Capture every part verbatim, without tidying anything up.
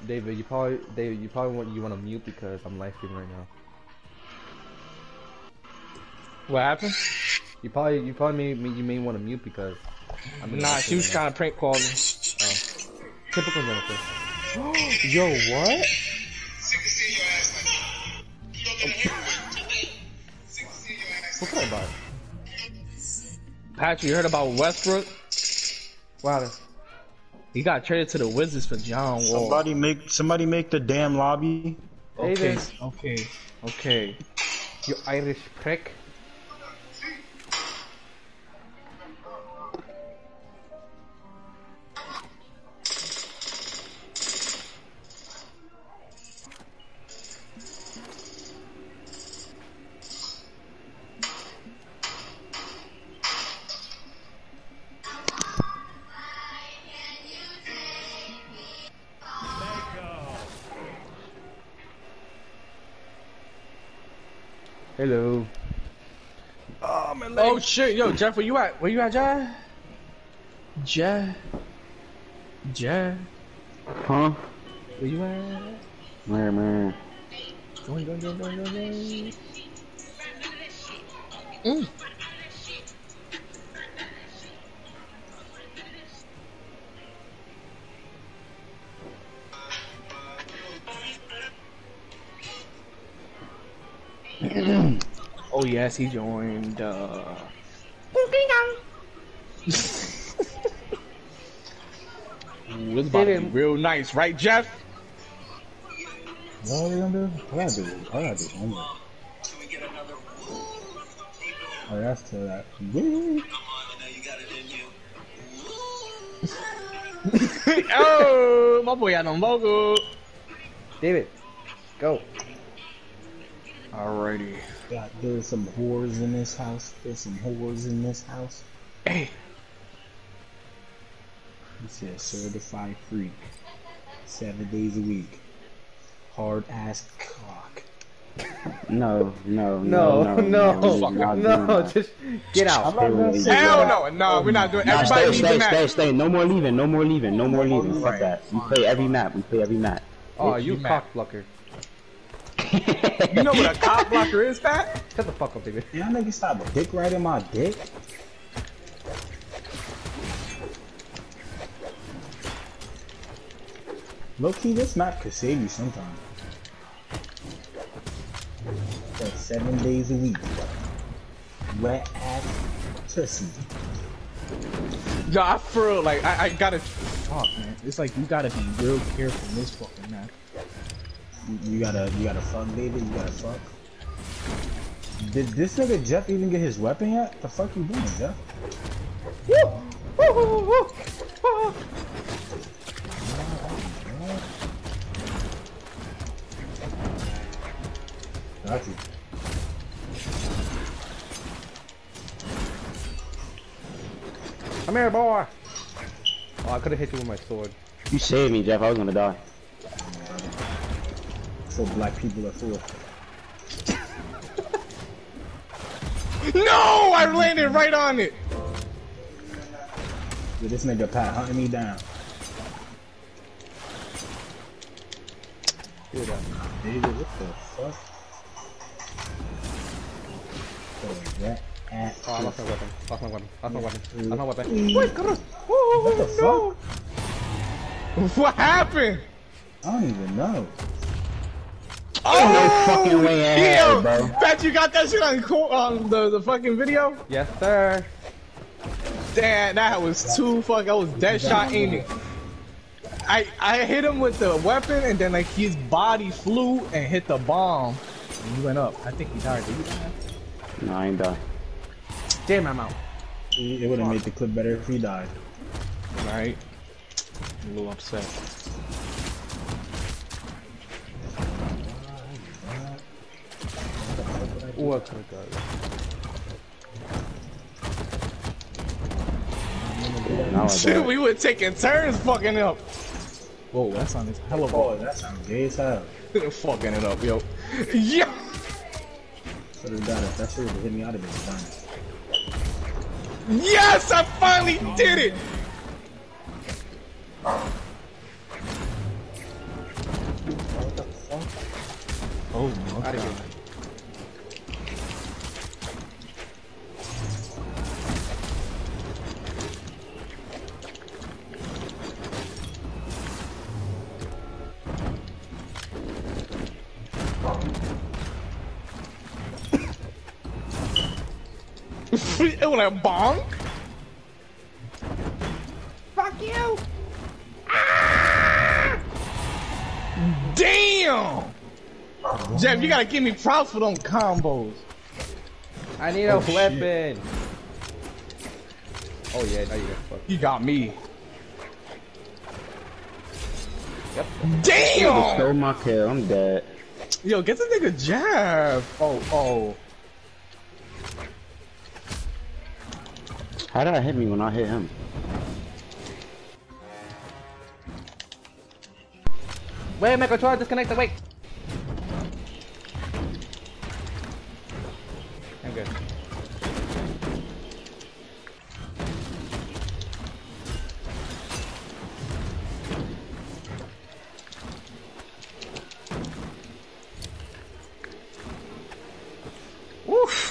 David, you probably David, you probably want you want to mute because I'm live streaming right now. What happened? You probably you probably may, you may want to mute because I'm in Nah, she was trying to prank call me. Oh. Typical Jennifer. Yo, what? What can I buy? Patrick, you heard about Westbrook? Wow. He got traded to the Wizards for John Wall. Somebody make somebody make the damn lobby. Okay, Davis. okay, okay. You Irish prick. Hello. Oh my leg. Oh shit, yo, Jeff, where you at? Where you at, Jeff? Jeff. Jeff. Huh? Where you at? Where, man? Going, going, going, going, going. Mm. Oh yes, he joined. Uh... Ooh, this about to be real nice, right, Jeff? What are we gonna do? I gotta do. I gotta do homework. Oh, that's to that. Oh, my boy had on vocal. David, go. Alrighty. God, there's some whores in this house. There's some whores in this house. Hey. He said certified freak. Seven days a week. Hard ass cock. No, no, no, no, no, no, no, no just get out. Hell no, no, we're not doing. Nah, Everybody stay, stay, stay, stay. No more leaving. No more leaving. No more leaving. Fuck that. We play every map. We play every map. Oh, you cock blocker. You know what a cock blocker is, Pat? Shut the fuck up, David. Y'all niggas stop dick riding my dick. Low key, this map could save you sometime. For seven days a week. Wet ass pussy. Yo, I feel like I, I gotta. Fuck, man. It's like you gotta be real careful in this fucking map. You, you gotta, you gotta fuck, David. You gotta fuck. Did this nigga Jeff even get his weapon yet? The fuck you doing, Jeff? Woo! Woo! Woo! Woo! Woo! Got you. Come here, boy. Oh, I could have hit you with my sword. You saved me, Jeff. I was gonna die. So black people are full. No! I landed right on it! Yeah, this nigga Pat hunting me down. Dude, David, what the fuck? That ass. Oh, I lost my weapon. Lost my weapon. Lost my weapon. Lost my weapon. Wait, God. What the no. fuck? What happened? I don't even know. Oh, no fucking way in hell, bro. Bet you got that shit on, on the, the fucking video? Yes, sir. Damn, that was too fuck. That was dead shot aiming. I I hit him with the weapon and then like his body flew and hit the bomb and he went up. I think he died. Did he die? No, I ain't die. Damn, I'm out. It would have made the clip better if he died. Right? I'm a little upset. What could Now I Shit, die. we were taking turns fucking up. Whoa, that sound is hella Oh, that sounds gay as hell. fucking it up, yo. Yo! Should have done it. That shit would have hit me out of it. Done. Yes, I finally did it! Oh, no. Out of here. It was like bonk. Fuck you! Damn! Jeff, you gotta give me props for them combos. I need Oh, a shit. weapon. Oh yeah, now you got fucked. You got me. Yep. Damn! Stole my kill. I'm dead. Yo, get the nigga jab. Oh, oh. How did I hit me when I hit him? Wait, my controller disconnected. Wait. I'm good. Woof.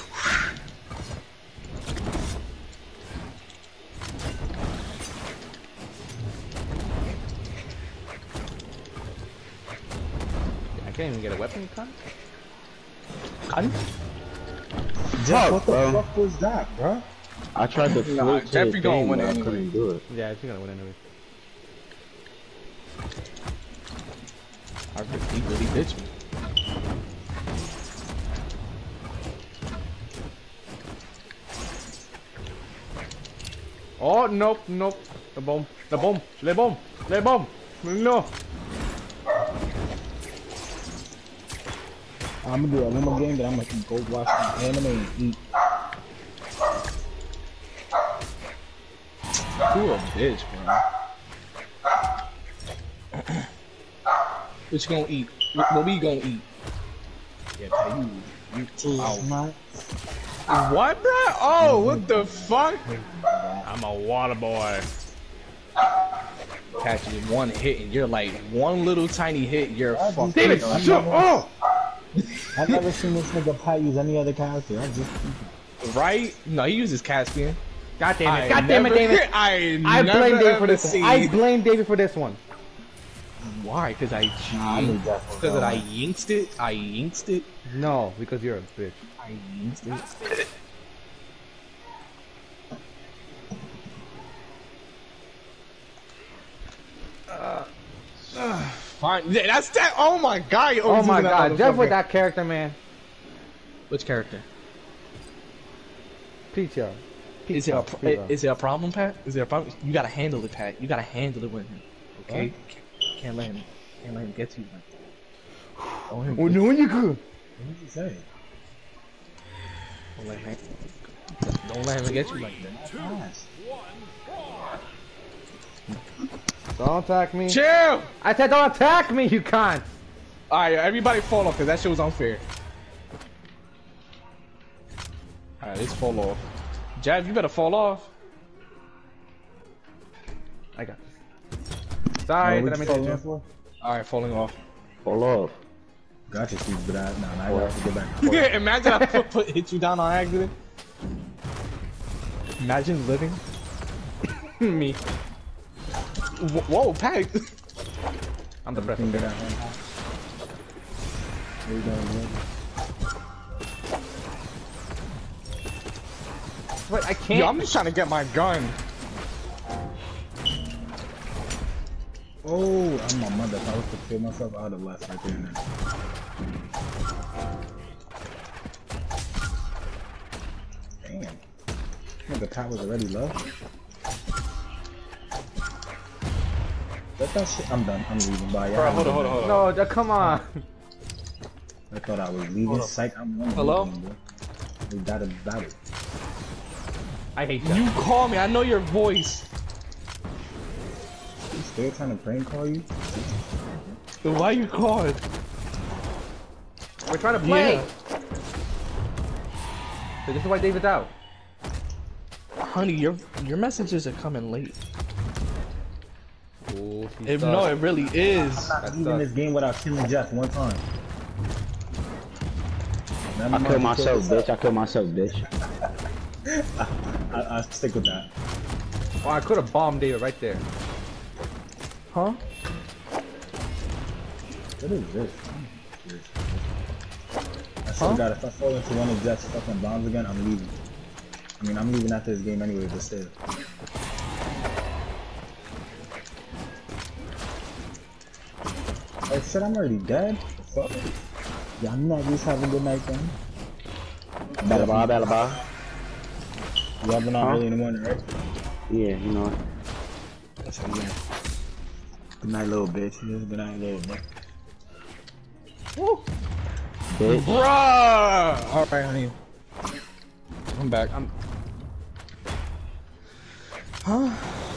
I can't even get a weapon, cunt. Cunt? Jeff, what the bro. fuck was that, bro? I tried to flip Nah, to Jeffrey the gonna thing, win but I anyway. couldn't do it. Yeah, I think I'm gonna win anyway. I really, he really bitched me. Oh, nope, nope. The bomb. The bomb. Le bomb. Le bomb. No. I'm gonna do one more game, then I'm gonna go watch some anime and eat. You a bitch, man. What you gonna eat? What, what we gonna eat? Yeah, pay you. You too. What, bro? Oh, what the fuck? I'm a water boy. Catch you one hit and you're like one little tiny hit. You're fucking. Damn it! I'm Shut not- up! I've never seen this nigga Pat use any other character. I just Right? No, he uses Caspian. God damn it! I God damn it, never- David! I, I never blame David for ever this one. seen- I blame David for this one. Why? Because I I knew that was because I wrong. yinked it. I yinked it. No, because you're a bitch. I yinked it. Fine. Yeah, that's that. Oh my god. Oh my using that god, Jeff with motherfucker. that character, man. Which character? Peach, yo. Peach, Is it a yo, pro- Peach, yo. is it a problem, Pat? Is there a problem? You gotta handle it, Pat. You gotta handle it with him. Okay? Can't, can't let him. Can't let him get to you like that. Don't, him, Oh, no, you could. What did you say? don't let him. Don't let him get you like that. Nice. Don't attack me. Chill. I said don't attack me, you can't. All right, everybody fall off because that shit was unfair. All right, let's fall off. Jab, you better fall off. I got this. Sorry, What did I you make falling that off for? All right, falling off. Fall off. Gotcha, Steve, but I, nah, nah, I gotta have to get back. Imagine I put, put hit you down on accident. Imagine living. me. Wh- Whoa, Pat. I'm the best. Get out. There you go, man. Wait, I can't. Yo, I'm just trying to get my gun. Oh, I'm my mother. If I was to kill myself, I would have left right there and then. Damn. Nigga, Pat was already low. Let that shit. I'm done. I'm leaving. Bye. Y'all Bro, have a hold on, good hold on, night. hold on. No, uh, come on. I thought I was leaving. Psych. I'm running. Hello? We got a battle. I hate that. You call me. I know your voice. You still trying to prank call you? Then why you calling? We're trying to play. Yeah. So this is why David's out. Honey, your your messages are coming late. Ooh, he It, sucks. no, it really is. I'm not leaving this game without killing Jeff one time. Never I mind, killed you myself, yourself. bitch. I killed myself, bitch. I, I stick with that. Oh, I could have bombed David right there. Huh? What is this? I swear to God, if I fall into one of Jeff's fucking bombs again, I'm leaving. I mean, I'm leaving after this game anyway, but still. Oh shit, I'm already dead? The fuck? Y'all niggas have a good night then. Bella blah, bella blah. Y'all been on Huh? early in the morning, right? Yeah, you know. That's how yeah. Good night, little bitch. Good night, little bitch. Woo. Bitch. Bruh! Alright, honey. I'm back. I'm. Huh?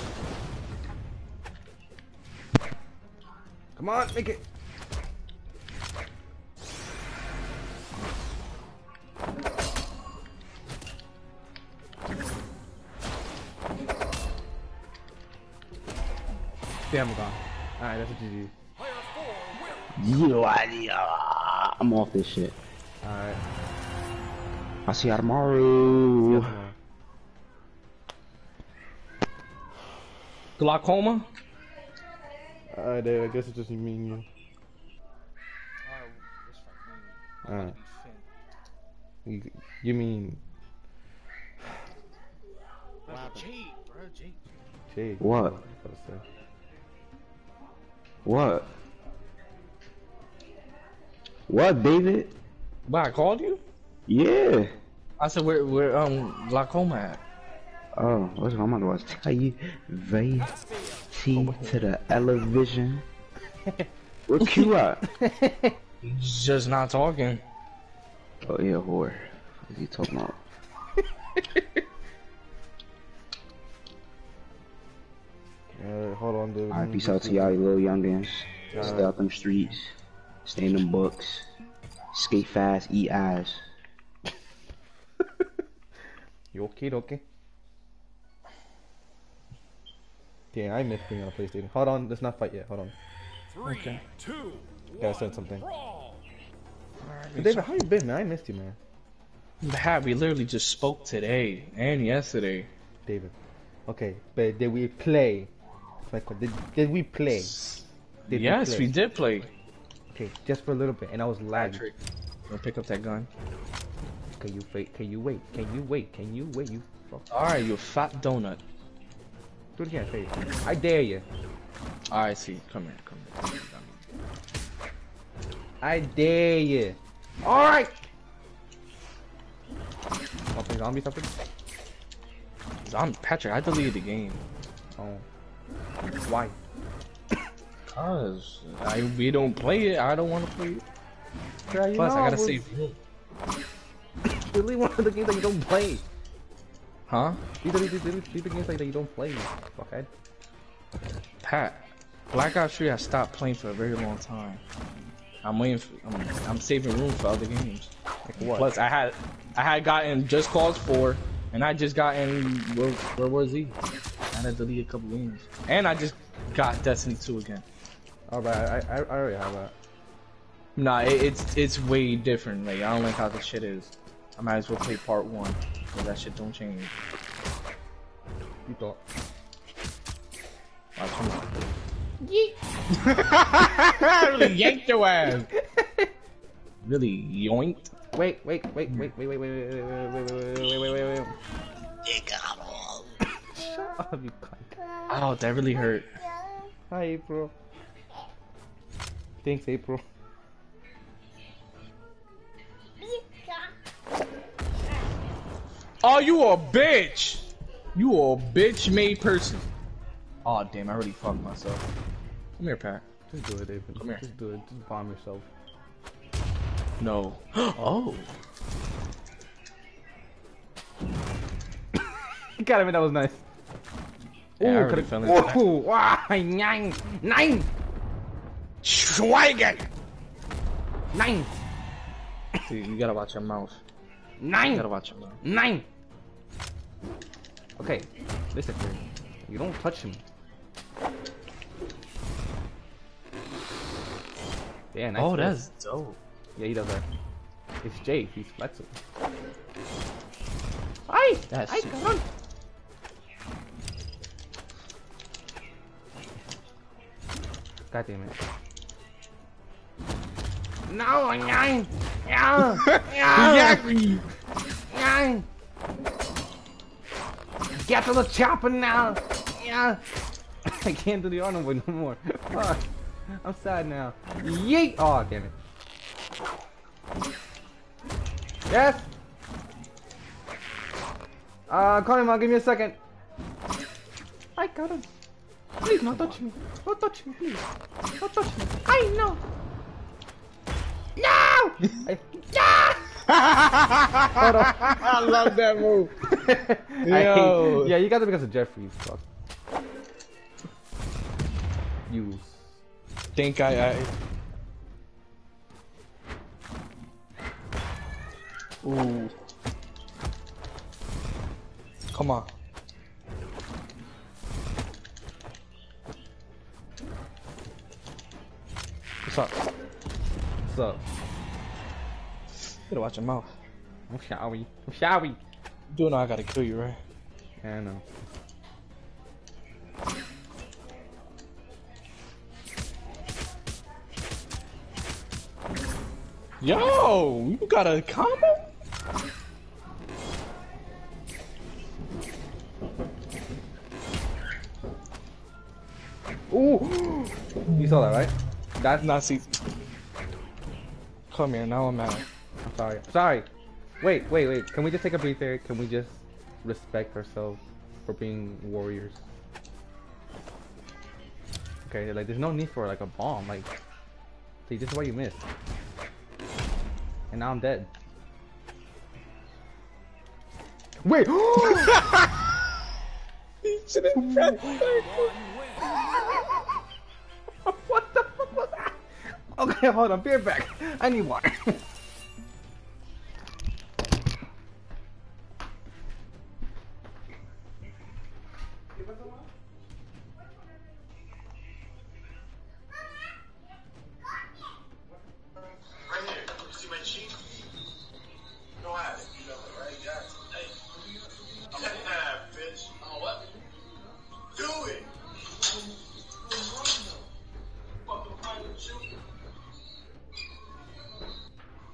Come on, make it. Damn, I'm gone. Alright, that's a G G. Yeah, yeah. I'm off this shit. Alright. I'll see you tomorrow. Glaucoma? Alright, David, I guess it's just me and you. Alright. You, you mean. Jake, bro, Jake. Jake. What? I was about to say. What? What, David? But I called you? Yeah. I said, where, where, um, glaucoma at? Oh, what's my mother was tell you? V T to the television. Where Q at? He's just not talking. Oh yeah, whore. What are you talking about? Alright, hold on, David. Alright, peace out to y'all, you little youngins. Stay out them streets. Stay in them books. Skate fast, eat ass. You okay, okay? Yeah, I miss being on a PlayStation. Hold on, let's not fight yet. Hold on. Three, Okay. two, Gotta send something. brawl. David, how you been, man? I missed you, man. Pat, we literally just spoke today and yesterday. David. Okay, but did we play? Like, did, did we play? Did yes, play? we did play. Okay, just for a little bit, and I was lagging. Patrick, go pick up that gun. Can you wait? Can you wait? Can you wait? Can you wait? You fuck. Alright, you fat donut. Do it again, say it. I dare you. Alright, see, come here, come here. I dare you. Alright! Something zombie something? I'm Patrick, I deleted the game. Oh. Why? Cause I we don't play it, I don't want to play it. Girl, you Plus, know I gotta was- save room. Delete one of the games that you don't play. Huh? These are, these, these, these are games like that you don't play. Fuckhead. Pat, Black Ops three I stopped playing for a very long time. I'm waiting for, I'm, I'm saving room for other games. Like what? Plus, I had I had gotten Just Cause four, and I just gotten World, World War Z. I had to delete a couple games, and I just got Destiny two again. Alright, I, I, I already have that. Nah, it, it's it's way different. Like I don't like how the shit is. I might as well play part one, cause that shit don't change. You thought. Watch him. I really yanked your ass. Really yoinked. Wait, wait, wait, wait, wait, wait, wait, wait, wait, wait, wait, wait, wait, wait, wait. Shut up, you cunt. Oh, that really hurt. Hi, April. Thanks, April. Oh, you a bitch! You a bitch made person. Oh damn, I already fucked myself. Come here, Pat. Just do it, David. Come here. Just do it. Just bomb yourself. No. Oh. God, I mean, that was nice. Yeah, I Ooh, already could've- fell into that. Ooh, wow, nine, nine, Schweigen! nine, See, you gotta watch your mouth. You nine, gotta watch your mouth. nine. Okay, listen, here. You don't touch him. Yeah, nice. Oh, hit. that's dope. Yeah, he does that. It's Jake. He's flexible. Ay! That's Ay, shit. cabrón! God damn it. No! Yeah! Yeah! Exactly. Yeah! Get to the chopper now! Yeah! I can't do the honor boy no more. Fuck. I'm sad now. Yeet! Oh, damn it. Yes! Uh, call him, I'll give me a second. I got him. Please, don't touch me. Don't touch me, please. Don't touch me. I know. No! I, Hold on. I love that move. I Yo. hate, yeah, you got it because of Jeffrey. Fuck. You. Think I, I... Ooh. Come on. What's up? What's up? Better watch your mouth. I'm showy. I'm showy. You do know I gotta kill you, right? Yeah, I know. Yo, you got a combo? Ooh! You saw that, right? That's Not see. Come here, now I'm mad. I'm sorry. I'm sorry. Wait, wait, wait. Can we just take a breather? Can we just respect ourselves for being warriors? Okay, like there's no need for like a bomb. Like, see, this is why you missed. And now I'm dead. Wait! He shouldn't press What the fuck was that? Okay, hold on. Be right back. I need water. Right here. You see my cheek? You don't have it. You know it, right? You got it. Hey. Nah, bitch. Oh, what? Do it! Fucking pirate shoot.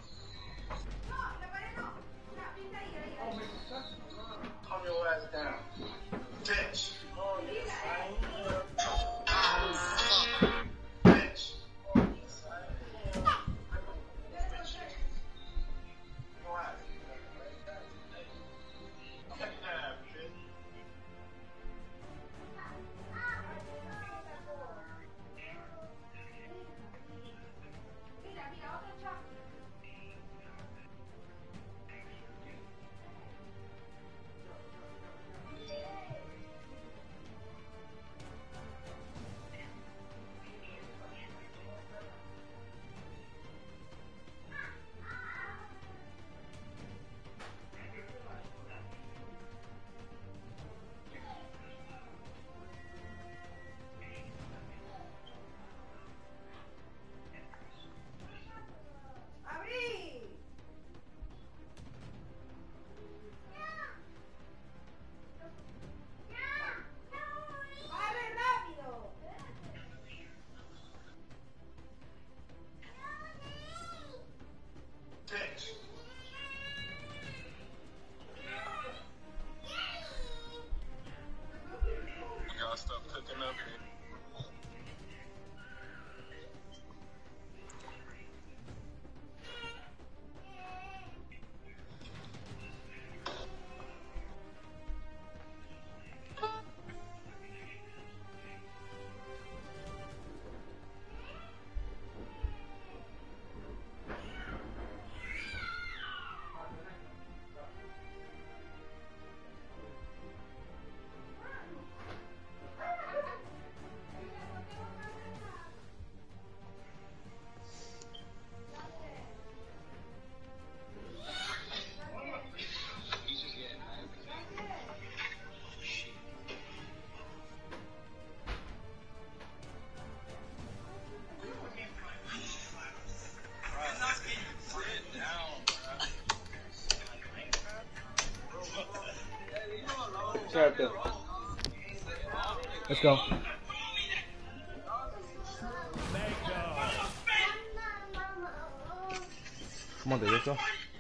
right there. Let's go. Come on, dude, let's go.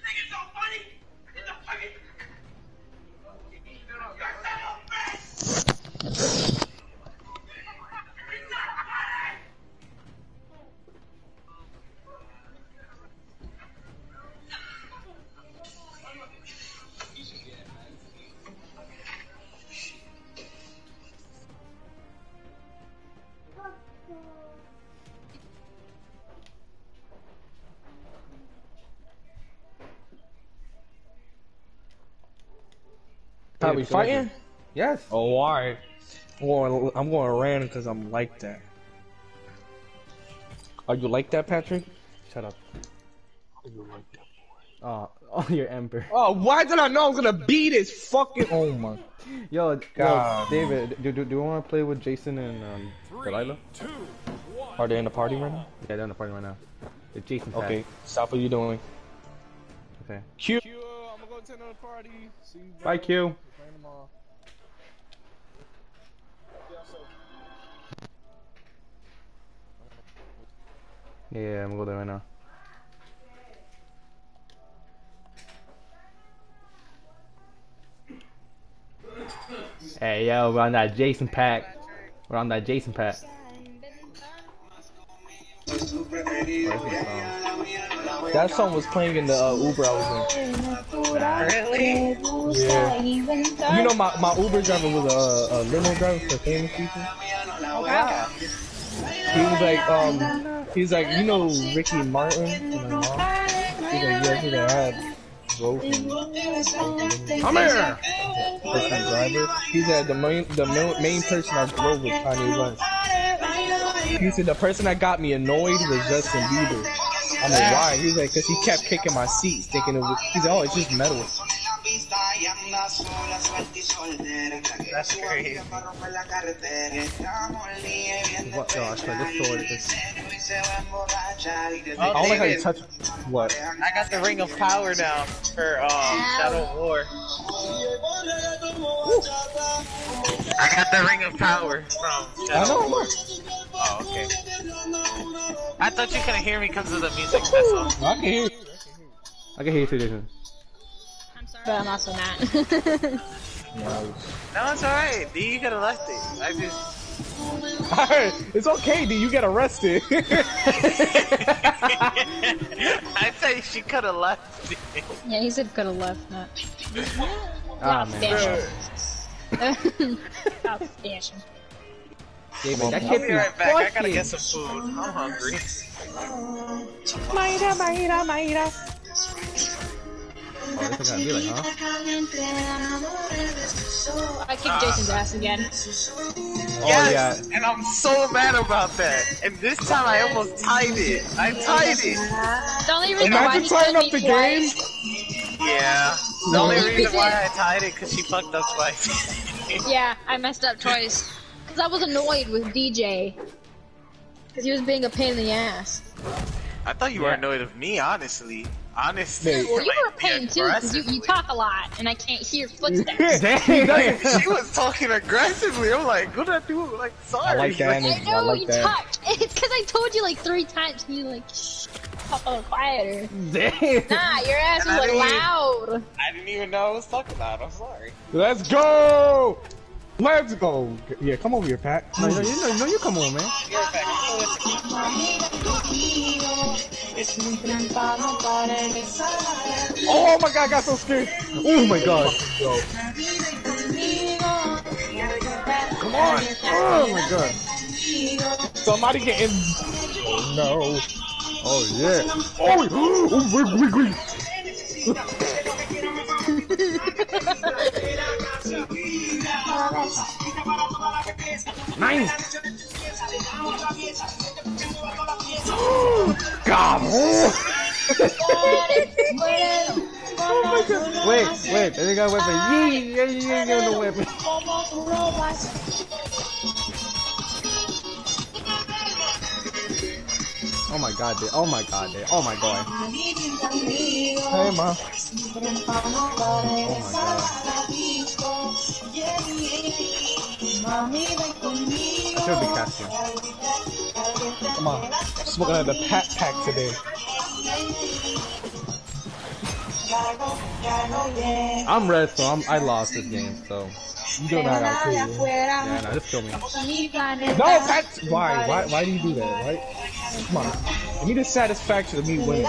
Are we fighting? Yes. Oh, alright. I'm going, I'm going random because I'm like that. Are you like that, Patrick? Shut up. Are you like that? Oh, oh, your Ember. Oh, why did I know I was gonna beat his fucking? Oh my. Yo, God. yo, David, do, do, do you want to play with Jason and um, Delilah? Are they in the party right now? Yeah, they're in the party right now. It's Jason. Pack. Okay, stop what you're doing. Okay. Q. Q, I'm gonna go to another party. See you Bye, Q. Yeah, I'm gonna go there right now. Hey, yo, we're on that Jason pack. We're on that Jason pack. That song was playing in the uh, Uber I was in. Really? Yeah. You know, my, my Uber driver was a, a limo driver for famous people. Wow. He was like, um, he's like, you know Ricky Martin and my mom? He's like, yeah, he's like, I had drove him. Come here! Person driver. He said the main, the main, main person I drove was Kanye West. He said the person that got me annoyed was Justin Bieber. I'm like, why? He was like, cause he kept kicking my seats, thinking it was. He's like, oh, it's just metal. That's crazy. What? No, I swear, this sword is... I don't like how you touch. What? I got the Ring of Power now for um, Shadow of War. I got the Ring of Power from Shadow I know. of War. Oh, okay. I thought you couldn't hear me because of the music, that's all. I can hear you. I can hear you too, Jason. I'm sorry, but I'm also not. No, it's alright. D, you could have left it. I just... It's okay, dude. You get arrested. I said she could have left it. Yeah, he said could have left that. Ah, man. Outstanding. David, that I'll can't be be right back. I gotta fucking... get some food. I'm hungry. Mayra, Mayra, Mayra. Oh, this is gonna be like, huh? I kicked Jason's ass again. Oh, Yes, yeah. and I'm so mad about that. And this time I almost tied it. I tied it. The only reason why Imagine he tying killed up me the game. twice. Yeah. The only reason why I tied it because she fucked up twice. Yeah, I messed up twice. Because I was annoyed with D J. Because he was being a pain in the ass. I thought you were Yeah. annoyed with me, honestly. Honestly. Hey. Well, you like, were a pain too, because you, you talk a lot, and I can't hear footsteps. Dang! She was talking aggressively. I'm like, what did I do? Like, sorry. I like that I energy. I know, like you that. talked. It's because I told you like three times, and you like, shh, talk a little quieter. Dang! Nah, your ass was I like didn't even- loud. I didn't even know I was talking loud. I'm sorry. Let's go. Let's go. Yeah, come over here, Pat. No, no, you know, no, you come on, man. You're back. Oh my god, I got so scared. Oh my god. Come on. Oh my god. Somebody get in. Oh no. Oh yeah. Oh, oh wait, wait, wait. Nine. God. Oh. Wait, wait, they got a weapon. Yee, yeah, yeah, yeah, no weapon. Oh my god, dude. Oh my god, dude. Oh my god. Hey, ma. Oh my god. I should be Caspian. Come on. Smoking at the Pat Pack today. I'm red, so I'm, I lost this game, so. You don't know how to kill you. Yeah, no, just kill me. No, Pat. Why? Why? Why do you do that? Right? Come on. Give me the satisfaction of me winning.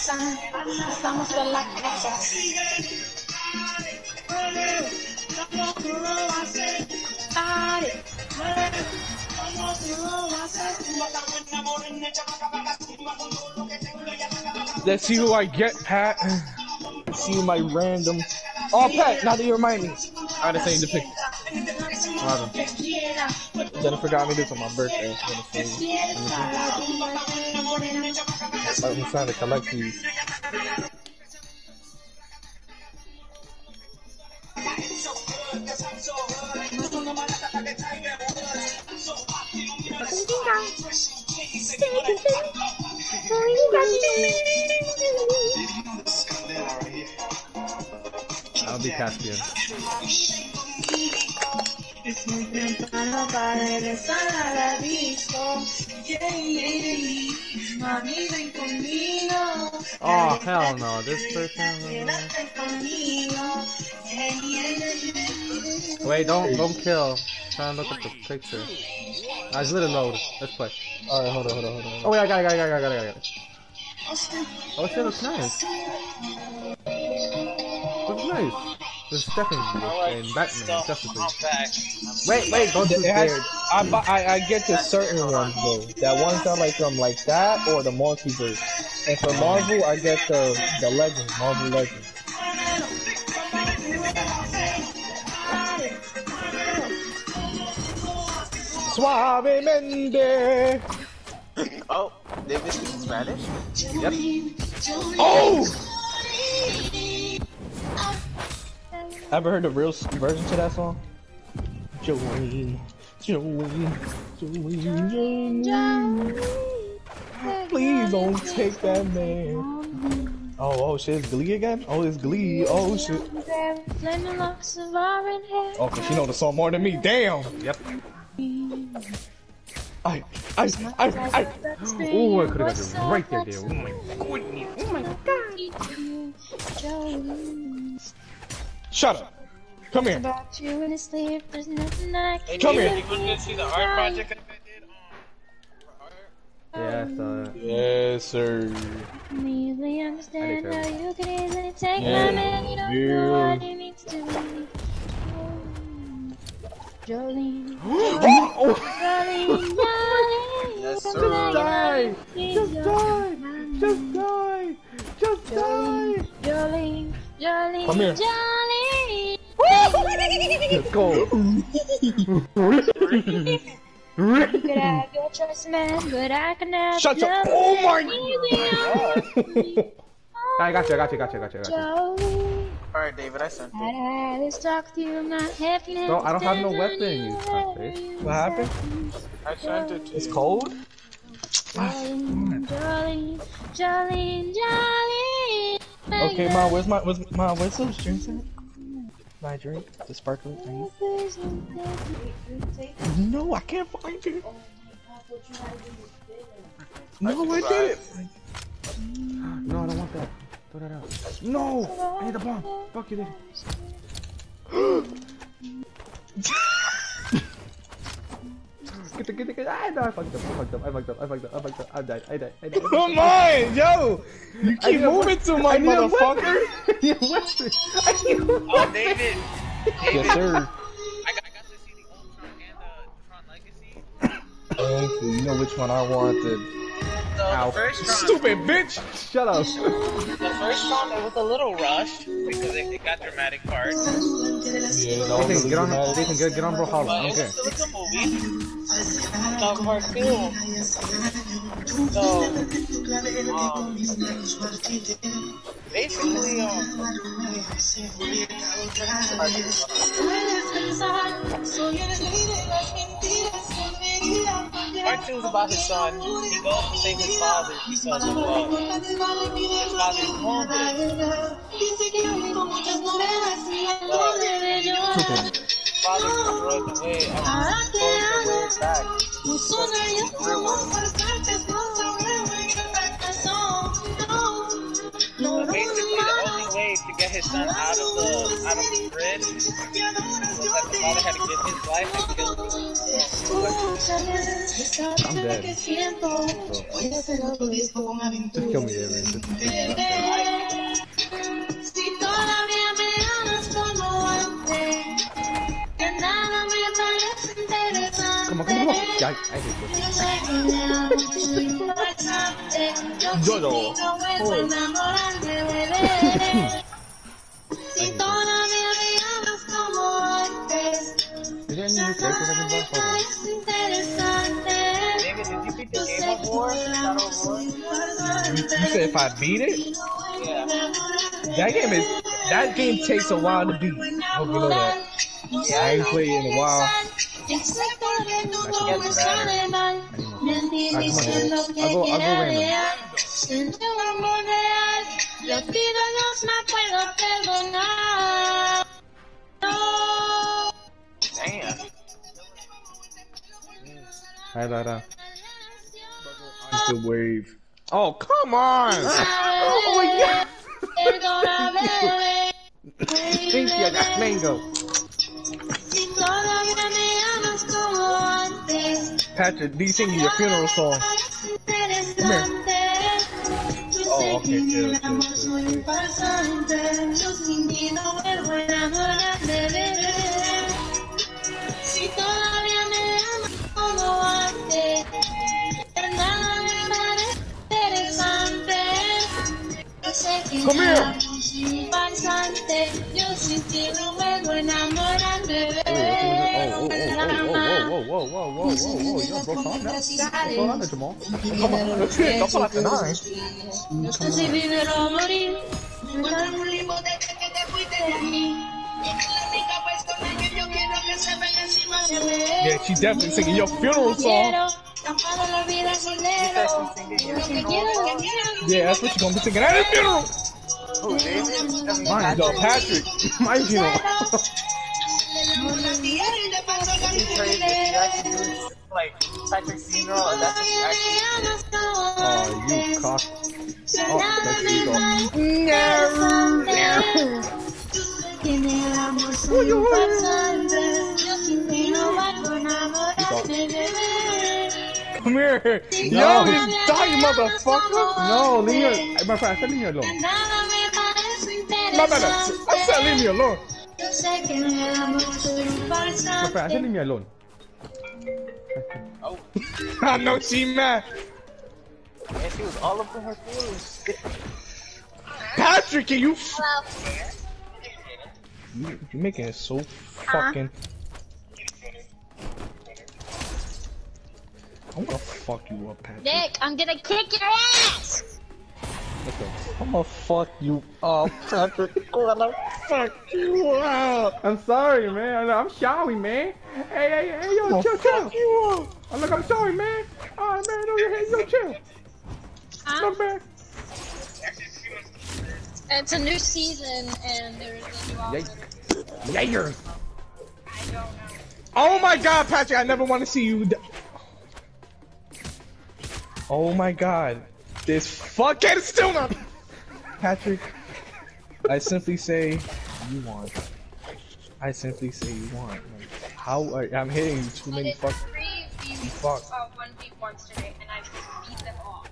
Let's see who I get, Pat. Let's see my random. Oh, Pat, now that you remind me, I gotta send you the picture. Jennifer got me this on my birthday. I'm I'm trying to collect these. I'll be Caspian. Oh hell no, this person. Wait, don't don't kill. Try and look at the picture. I just let it load. Let's play. Alright, hold on, hold on, hold on. Oh wait, I got it, got it, got it, got it, got it. Oh shit, looks nice. Looks nice. There's Stephanie and Batman, Justice League. Wait, wait, don't do It has, scared. I, bu- I I get the certain ones though. That ones that like um like that or the multiverse. And for Marvel, I get the the Legends, Marvel Legends. Suavemente. Oh, David speaks Spanish? Yep. Oh! Ever heard the real s- version to that song? Jolene, Jolene, Jolene, Jolene. Please don't take that man. Oh, oh shit, it's Glee again? Oh, it's Glee. Oh shit. Okay, she know the song more than me. Damn. Yep. I, I, I, I. Oh, I could have got it right there, dude. Oh my goodness. Oh my god. Shut up. Come here. Hey, Come David, here. you wanted to see the art project I did on Yeah, I saw that. Yes, sir. Easily understand I how you can easily take Yeah. my man. You don't know what it means to me. Jolene, Jolene, Jolene. Yes, sir. Just die! Just die! Just die! Just die! Jolene, Jolene, Come here. Jolene. Let's go! You could have your choice, man, but I can have Shut up. love. Oh my I got you, I got you, I got you, I got you, I got you. Jolene, Alright, David, I sent it. I'd had this talk to you, not happiness. Bro, I don't have no weapon, you fuckface. What happened? I sent it to It's you. cold? Jolene, Jolene, Jolene, Jolene. Okay, Ma, where's my, where's, Ma, where's those drinks at? My drink? The sparkling thing? No, I can't find it. No, I did it. No, I don't want that. Throw that out. No! I need the bomb! Fuck you, dude. Get the, get the, get the, ah, no, I fucked up, I fucked up, I fucked up, I fucked up, I fucked up, I died, I died, I died. Come on, yo! You keep moving too much, I need a motherfucker. weapon! I need a weapon! I need a weapon! Oh, David! David! Yes, sir. I got, I got to see the Ultron and the Tron Legacy. Thank you. You know which one I wanted. So Ow. the first Tron, Stupid bitch! Shut up! the first Tron, it was a little rushed because it, it got dramatic parts. Yeah, no, Nathan, get on, Nathan, get, get on Brawlhalla, I But don't it care. was still a good movie. Now part two. So, um, basically, um, part cartoon's about his son. He goes to save his father because of uh, his father's wounded. But his father destroyed the way um, the way back. So basically, the only way to get his son out of the out of the grid was that the father had to give his life and kill him. I'm dead. Just kill me there, man. Come on, come on, come on. Yeah, I, I hate this. Jodo. Oh. Is there any new characters I can buy? Hold on. David, did you beat the Game of War? Shadow of War? You said if I beat it? Yeah. That game is that game takes a while to beat. I hope you know that. Yeah, I ain't played in a while. Alright, come on, dude. I'll go, I'll go random. Damn. Alright, alright, alright. The wave. Oh, come on! Oh my god! Thank you, I got mango. Patrick, D singing your funeral song. Come here. Oh, okay, chill, chill, chill, Come here! Oh, oh, oh, whoa, whoa, whoa, whoa, whoa, whoa, whoa, yo, bro, calm down. What's going on there, Jamal? Come on, let's hit. Don't pull out the nine. Yeah, she's definitely singing your funeral song. Yeah, that's what she's gonna be singing at his funeral. Who, David? Mine, yo, Patrick. My funeral. Like Patrick's funeral, and that's what you actually do. Oh, you cock. Oh, that's you, dog. Come here. Yo, just die, you motherfucker. No, leave me. My friend, I said leave me alone. My bad. I said leave me alone. My friend, I said leave me alone. Oh. I know she mad. Yeah, she was all up in her feelings. Patrick, can you? You, you're making it so fucking. I'm gonna fuck you up, Patrick. Nick, I'm gonna kick your ass! Let's go. I'm gonna fuck you up, Patrick. I'm gonna fuck you up. I'm sorry, man. I'm sorry, man. Hey, hey, hey, yo, chill, chill. You up. Oh, look, I'm sorry, man. Oh, man, no, hey, yo, chill. Huh? Look, man. It's a new season, and there's a new officer. Yikers. I don't know. Oh my God, Patrick! I never want to see you. Oh my God, this fucking still not. Patrick, I simply say you want. I simply say you want. Like, how are, I'm hitting you too many fuck. Three v Fuck. uh, one v ones today, and I just beat them all.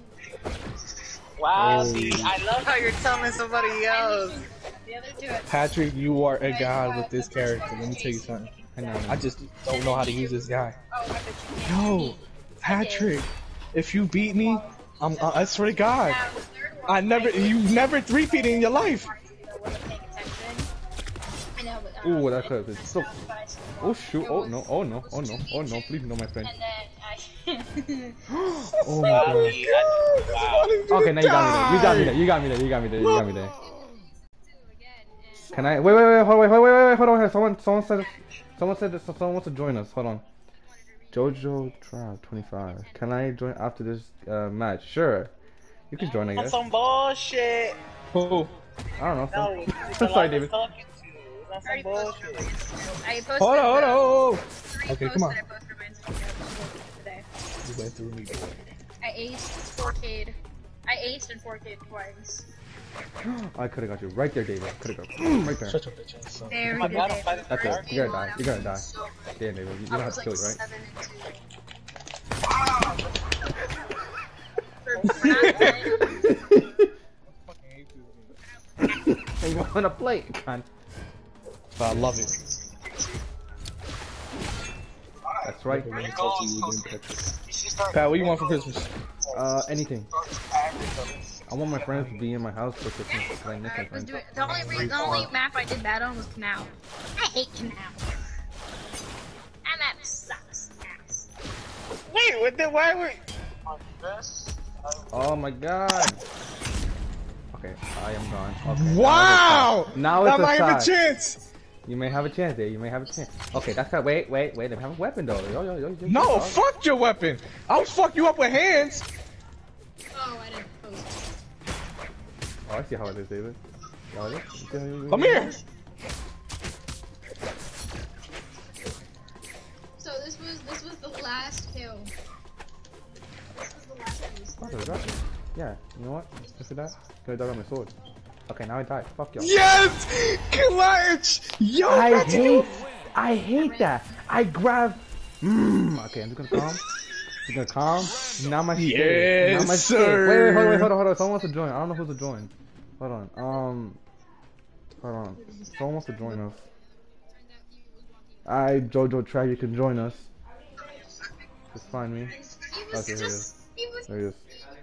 Wow, Oh. see, I love how you're telling somebody else. The other two. are- Patrick, you are a god with this character. Let me tell you something. I know. I just don't know how to use this guy. Oh, I bet you can't. Yo, Patrick, if you beat me, I'm, uh, I swear to God, Now, the third one, I never, you never three-peated in your life. I wasn't paying attention. I know, but, Ooh, um, that could have been so. but I still- Oh shoot! it Oh was no! Oh no! Oh no! two Oh no! v two, Please no, my friend. And then I. Oh my Wow, God. see, I- wow. Okay, now you got me there. You got me there. You got me there. You got me there. You got me there. Can I? Wait, wait, wait, hold, wait, wait, wait, wait, hold on. Someone, someone said, someone said, that someone wants to join us. Hold on. Jojo Trial twenty-five. Can I join after this uh, match? Sure. You can join, I That's guess. some bullshit. Who? I don't know. No, Some... Sorry, David. talking to. That's some bullshit. I posted Hold on, hold on, the hold on. three Okay, posts come on. that I posted on my Instagram today. You went through me. I aced four K'd. I aced and four K'd twice. I could have got you right there, David. Could have got right there. Shut your bitch ass. son. Very my good. God, day. I'm fighting That's for it. dark. You're gonna die. You're gonna die. So good. Damn, David. You, you I don't have was to like kill you, right? seven and two. For, for not playing. And you wanna play it, cunt. But I love it. That's right. Pat, what do you want for Christmas? Uh, anything. I want my friends to be in my house for Christmas. Cause I miss my Alright, let's friends. do it. The only reason, the only map I did bad on was Canal. I hate Canal. That map sucks ass. Wait, what the, why were... Oh my god. Okay, I am gone. Okay. Wow! Now it's I a might have a tie. chance. You may have a chance there. You may have a chance. Okay, that's how. Wait, wait, wait. They have a weapon though. Yo, yo, yo, yo, No, yo. fuck your weapon. I'll fuck you up with hands. Oh, I didn't post. Oh, I see how it is, David. How it is? Come here. So this was this was the last kill. This was the last Oh, kill. there's that. Yeah, you know what? Look at that. Could have done on my sword. Okay, now I died. Fuck y'all. Yes! Clutch! Yo, I that's hate, I hate that. I grab. Mm, okay, I'm just gonna calm. Just gonna calm. Now my shit. Yes, now my sir. shit. Wait, wait, hold on, wait, hold on, hold on. Someone wants to join. I don't know who's to join. Hold on. Um, hold on. Someone wants to join us. I Jojo Try. You can join us. Just find me. Okay, here it is. There he is.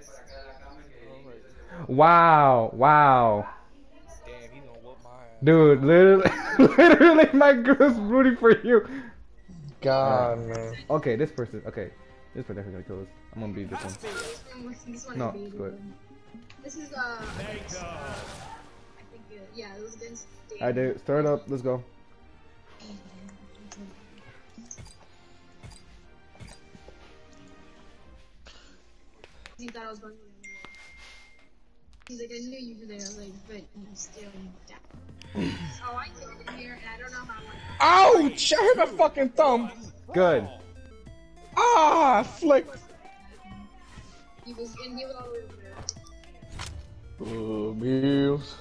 Wow, wow. Damn, he gonna whoop my ass. Dude, literally, literally, my girl's rooting for you. God, man. Okay, this person. Okay, this person definitely gonna kill us. I'm gonna beat this one. This one No, is go ahead. This is uh. I think uh, yeah, it was against. I did. Stir it up. Let's go. He thought I was going to win. He's like, I knew you were there. I was like, but you still down. So I killed him here, and I don't know how I won. Ouch! I hit my fucking thumb. Good. Ah, I flicked. He was, and he was all the way over there. Oh, Bills.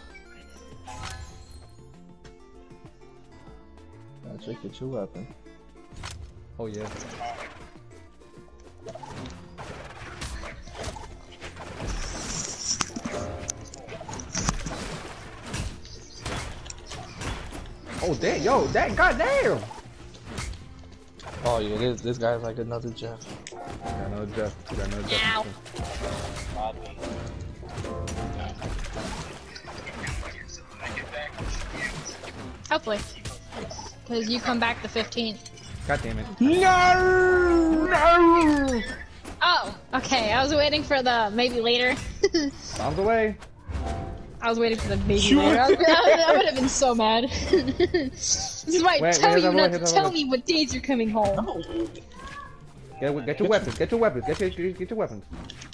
I'll check get your weapon. Oh yeah. Oh damn, yo, that goddamn. Oh yeah, this this guy's like another Jeff. Got no Jeff. Got no Jeff. Ow. Hopefully. Because you come back the fifteenth. God damn it. No, no. Oh, okay. I was waiting for the maybe later. Bombs away. I was waiting for the maybe You later. I, were- was, I, I would have been so mad. This is why I Wait, tell wait, you wait, not wait, to wait, tell wait. me what days you're coming home. Get, get your weapons. Get your weapons. Get your get, get your weapons.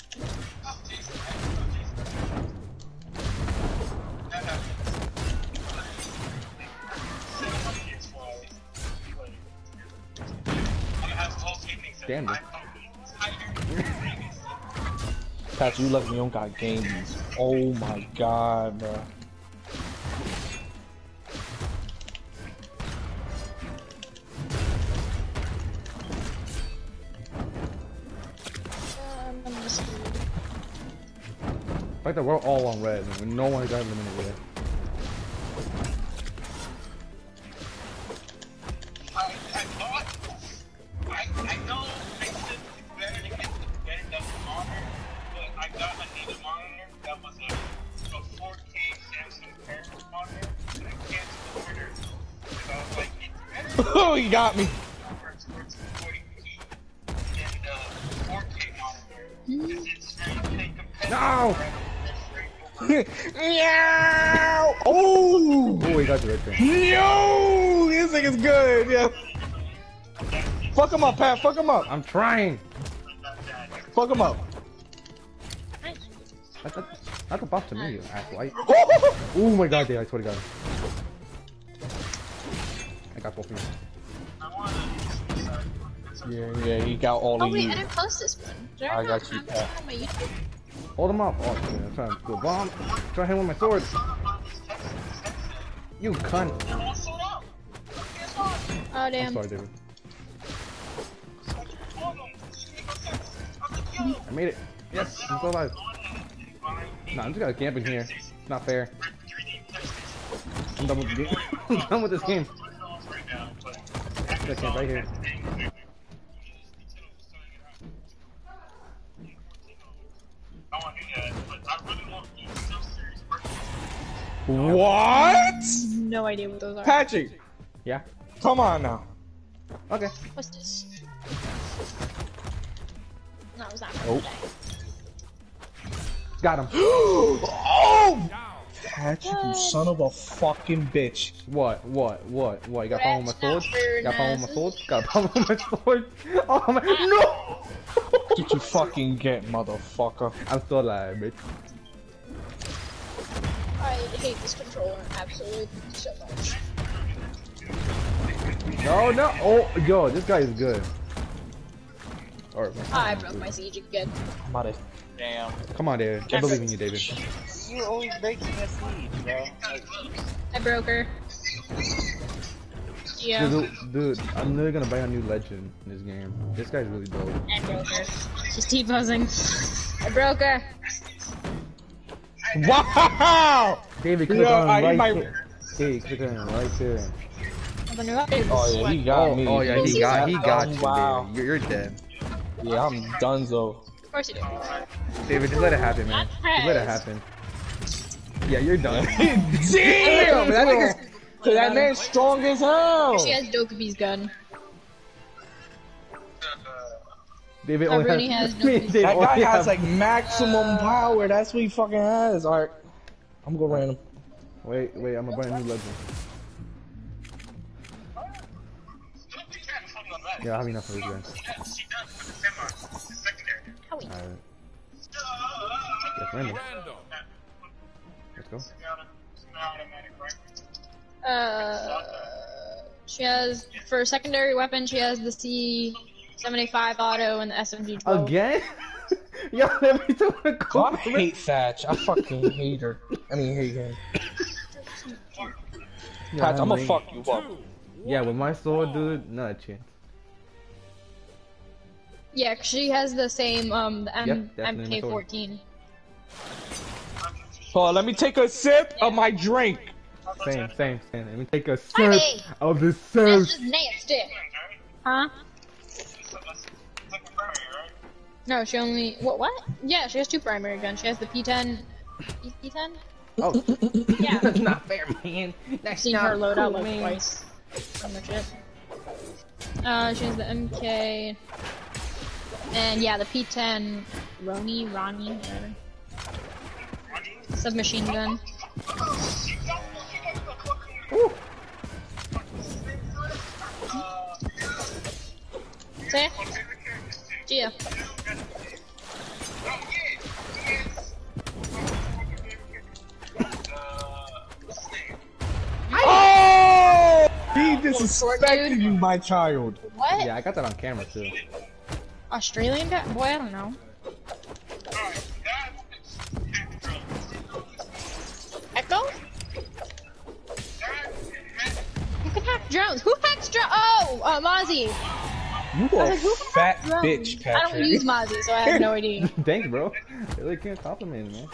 Damn it. Pat, you lucky you don't got games. Oh my god, bro. Like that, we're all on red, and no one got eliminated yet. I, I thought, I, I know I said it's better to get, get it done honor, but I got a needed monitor that was a, a four K Samsung Curve monitor, and I canceled the order, because I was like, it's better Oh, he got me. for its forty P and uh, four K monitor, because it's straight take competitive. No! Meow! Oh! Oh, he got you right there. Yo! This thing is good, yeah. That's the Fuck him up, Pat. Fuck him up. I'm trying. Fuck him up. That's, that's, that's a buff to me, you ass white. Oh my god, dude, I swear to god. I got both of you. Yeah, yeah, he got all Oh of wait, you. I didn't post this one. Did I not got you, have Pat. this on my YouTube? Hold him up. Oh, dude, I'm trying to do a bomb. Try him with my sword. You cunt. Oh I'm damn. sorry, David. I made it. Yes, I'm still alive. Nah, I'm just gonna camp in here. It's not fair. I'm done with the game. I'm done with this game. I'm gonna camp right here. What? No idea what those are. Patrick, Yeah? come on now. Okay. What's this? No, it was not. Nope. Got him. Oh! Patrick, you son of a fucking bitch. What? What? What? What? You got a problem with my sword? That's not fair, Got a problem with my Naz. sword? Got a problem with my sword? Oh my. No! Did you fucking get, motherfucker? I'm still alive, bitch. I hate this controller absolutely so much. No, no. Oh, yo, this guy is good. Or, I broke my siege again. I'm about to... Damn. come on, David. I believe in you, David. You always breaking a siege, bro. Like, I broke her. Yeah, Dude, dude, I'm literally gonna buy a new legend in this game. This guy's really dope. I broke her. She's T-posing. I broke her. Wow! David, click Yo, on I- right my- there. Hey, click on right there. Have a new update. Oh yeah, he got Oh, me. oh yeah, he got, he got you, Wow. David. You're, you're dead. Yeah, I'm donezo. Of course you do. David, just let it happen, man. Just let it happen. Yeah, you're done. Damn! That nigga's... Cause that man's strong as hell! She has Dokubi's gun. David Oh, only Rooney has, has no David That guy only has has- like maximum power. That's what he fucking has. Alright. I'm gonna random. Wait, wait, I'm gonna buy a new legend. Yeah, I have enough of this guy. Howie. Alright. Yes, random. Let's go. Uh, she has, for secondary weapon, she has the C seventy-five auto and the S M G twelve. Again? Yo, every time I go I hate Thatch. I fucking hate her. I mean, hate him. Yeah, Patch, I'm gonna like- fuck you up. Yeah, with my sword, dude, not a chance. Yeah, 'cause she has the same, um, the Yep, M definitely my M K sword. fourteen. Hold on, let me take a sip of my drink. Same, same, same. Let me take a sip Honey! of the That's soup. just nasty. Huh? No, she only, what, what? Yeah, she has two primary guns. She has the P ten, P ten? Oh, Yeah. that's not fair, man. I've That's seen not her load cool, out like man. twice. Pretty much it. Uh, she has the M K, and yeah, the P ten Roni, Ronnie, whatever. Submachine gun. Ooh. Say it. Gia. Oh! He short disrespected dude. you, my child. What? Yeah, I got that on camera too. Australian guy? Boy, I don't know. Echo? You can hack drones. Who hacks drones? Oh, uh, Mozzie. You I a was like, who fat hacks drones? bitch, I don't Patrick. use Mozzie, so I have no idea. Thanks, bro. Really can't compliment me,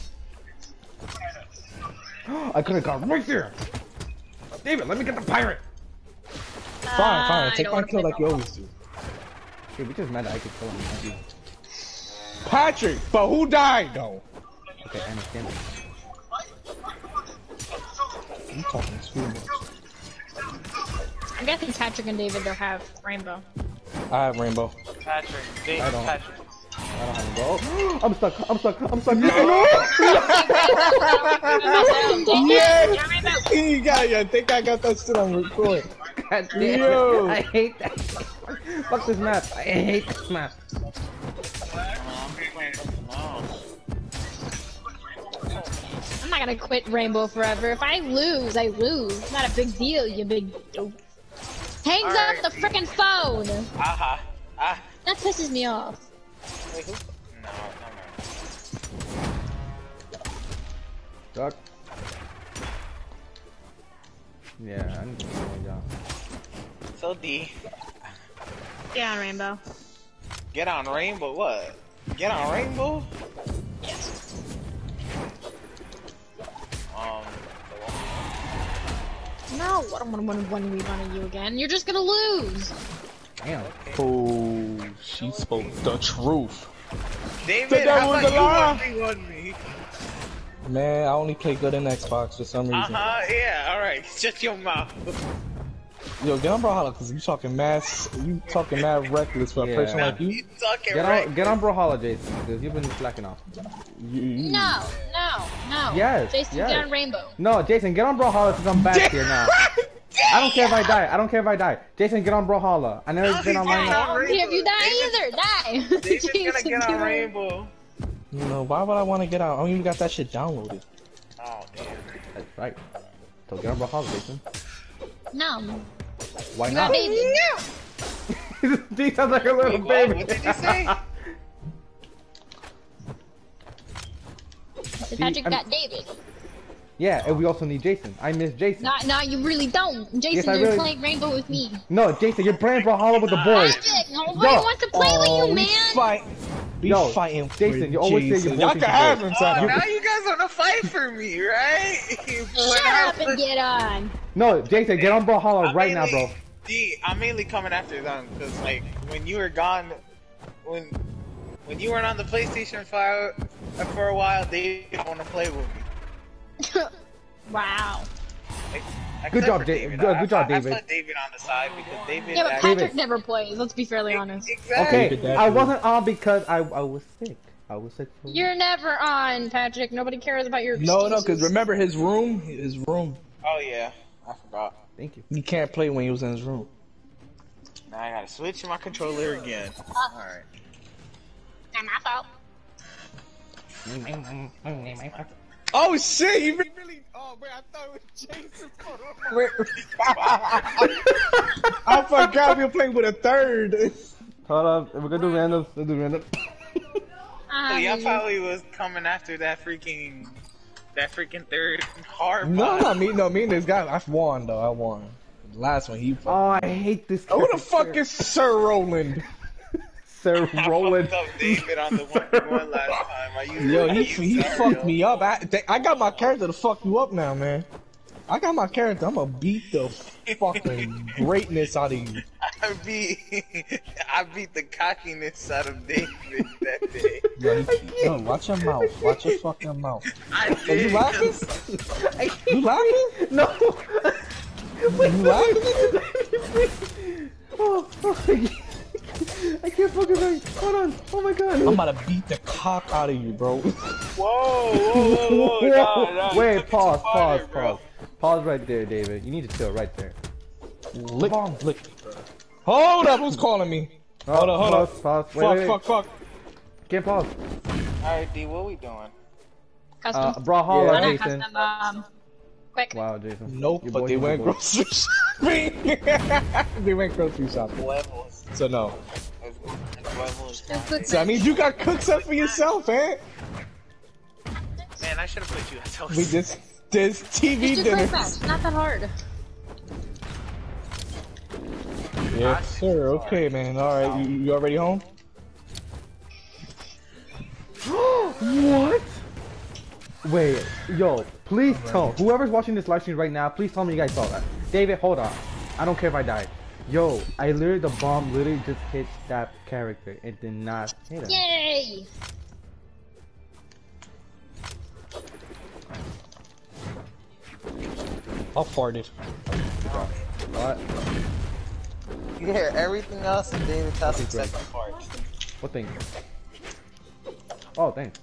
man. I could have got right there. David, let me get the pirate. Fine, fine. I Take don't my wanna kill play like you always do. Dude, we just mad that I could kill him. Thank you. Patrick, but who died though? Okay, I understand. You talking too much. I'm guessing Patrick and David don't have rainbow. I have rainbow. Patrick, Dave, I don't. Patrick. I don't have a goal. I'm stuck. I'm stuck. I'm stuck. Yeah, you got it. I think I got that shit on record. God damn it. Yo. I hate that. Fuck this map. I hate this map. I'm not gonna quit Rainbow forever. If I lose, I lose. It's not a big deal, you big dope. Hangs Alright. up the frickin' phone! Aha. Ah. That pisses me off. Wait, who? No, no, Duck. Yeah, I need to do my job. no. So D. Get on, Rainbow. Get on Rainbow. What? Get on Rainbow? Yes. Um. No, I don't wanna one one v one you again. You're just gonna lose! Damn. Oh, she spoke the truth. David, The how devil's about you alive. one v one me? Man, I only play good in Xbox for some Uh reason. huh. Yeah. All right. Shut your mouth. Yo, get on Brawlhalla, cause you talking mass, you talking mad reckless for a Yeah. person like you. You talking Get right? on, get on Brawlhalla, Jason, because you've been slacking off. you, you No, no, no. Yes, Jason, yes. get on Rainbow. No, Jason, get on Brawlhalla since I'm back here now. I don't care if I die. I don't care if I die. Jason, get on Brawlhalla. I never No, been he's online. not. I don't care if you die either. Die. David's gonna Jason, get do on it. Rainbow. You know, why would I want to get out? I don't even got that shit downloaded. Oh damn. That's right. So get on Brawlhalla, Jason. No. Why You not? got baby. He sounds like a little Wait, what? baby. What did you say? So Patrick I'm- got David. Yeah, and we also need Jason. I miss Jason. No, no, you really don't. Jason, Yes, I you're really- playing Rainbow with me. No, Jason, you're playing Brawlhalla with the boys. Patrick, nobody Yo. wants to play Oh, with you, we man. fight. We Yo, fighting for Jason, you always say Jason. your Y'all voice can is have good. him, Oh, son. now you guys wanna fight for me, right? Shut up and get on. No, Jason, get on Brawlhalla I'm right now, mainly- bro. D, I'm mainly coming after them because, like, when you were gone, when when you weren't on the PlayStation for for a while, they didn't want to play with me. Wow. Like, Good except job, for David. I- Good- good job, I, David. I put David on the side because David. Yeah, but actually- Patrick never plays. Let's be fairly honest. Exactly. Okay, David, I that wasn't on because I I was sick. I was sick. For You're never on, Patrick. Nobody cares about your No, excuses. no, because remember his room? His room. Oh yeah, I forgot. Thank you. You can't play when he was in his room. Now I gotta switch my controller again. All right. Not my fault. Oh shit! You really? Oh man, I thought it was Jason. Wait. I forgot we were playing with a third. Hold up, we're gonna do random. We'll do random. So y'all probably was coming after that freaking, that freaking third hard. No, boss. not me. No, me and this guy. I won though. I won. The last one he. Fucked. Oh, I hate this. Who the character. fuck is Sir Roland? Sir I Roland? fucked up David on the one v one last time. I used Yo, I he used he Dario. fucked me up. I th- I got my character to fuck you up now, man. I got my character. I'm gonna beat the fucking greatness out of you. I beat, I beat the cockiness out of David that day. Yo, he, yo, watch your mouth. Watch your fucking mouth. I Are did. you laughing? You laughing? No. You laughing? Oh, oh, I can't focus on. Hold on. Oh my god. I'm about to beat the cock out of you, bro. Whoa, whoa, whoa, whoa, no, no, you Wait, took it pause, too far pause, there, bro. pause. Pause right there, David. You need to chill right there. Lick, lick. Hold up, who's calling me? Hold up, hold pause, up. Pause. Wait, Fuck, wait, fuck, fuck. Can't pause. Alright, D, what we doing? Custom. Uh, Brawlhalla, Why not Jason. custom, um, quick. Wow, Jason. Nope, Your but boy- they your went boy. grocery shopping. They went grocery shopping. Huevos. So no. Huevos. Quick, So that means you got cooks up for yourself, eh? Man, I should have put you at toast. We just this T V Just do dinner. quick match. Not that hard. Yes, sir. Okay, man. All right, you, you already home? What? Wait, yo, please tell whoever's watching this live stream right now, please tell me you guys saw that. David, hold on. I don't care if I die. Yo, I literally, the bomb literally just hit that character. It did not hit him. Yay! I farted. What? You hear everything else in David's house That's except the part. What thing? Oh, thanks.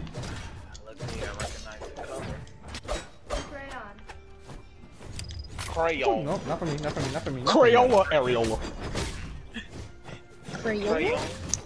Luckily, I recognize the color. Crayola. No, not for me, not for me, not for me. Not Crayola, areola. Crayola?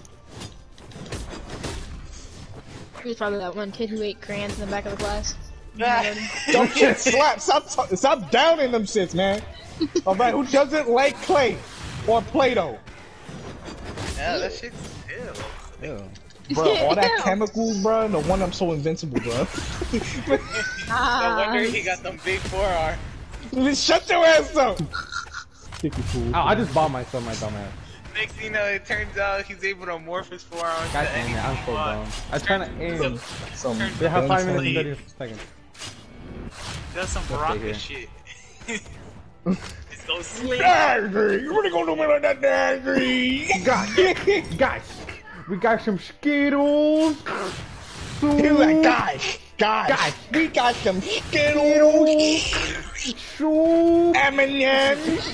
He was probably that one kid who ate crayons in the back of the class. Don't get slapped. Stop, stop downing them shits, man. Alright, who doesn't like clay or Play-Doh? Yeah, that shit's ew. Ew. Bro, all that chemicals, bro. No wonder I'm so invincible, bro. No wonder he got them big forearms. Shut your ass up. Sticky food. Oh, I just bought myself my dumb ass. Next thing you know, it turns out he's able to morph his forearms. God to damn it, I'm anything so he dumb. wants. I'm trying to aim. Some They have five minutes and Benson. thirty seconds. That's some stay Baraka here. shit. It's so slick. angry. You really gonna do me like that, angry? Guys, guys, we got some Skittles. So, He was like, guys, guys, Guys. we got some Skittles, so, M and M's,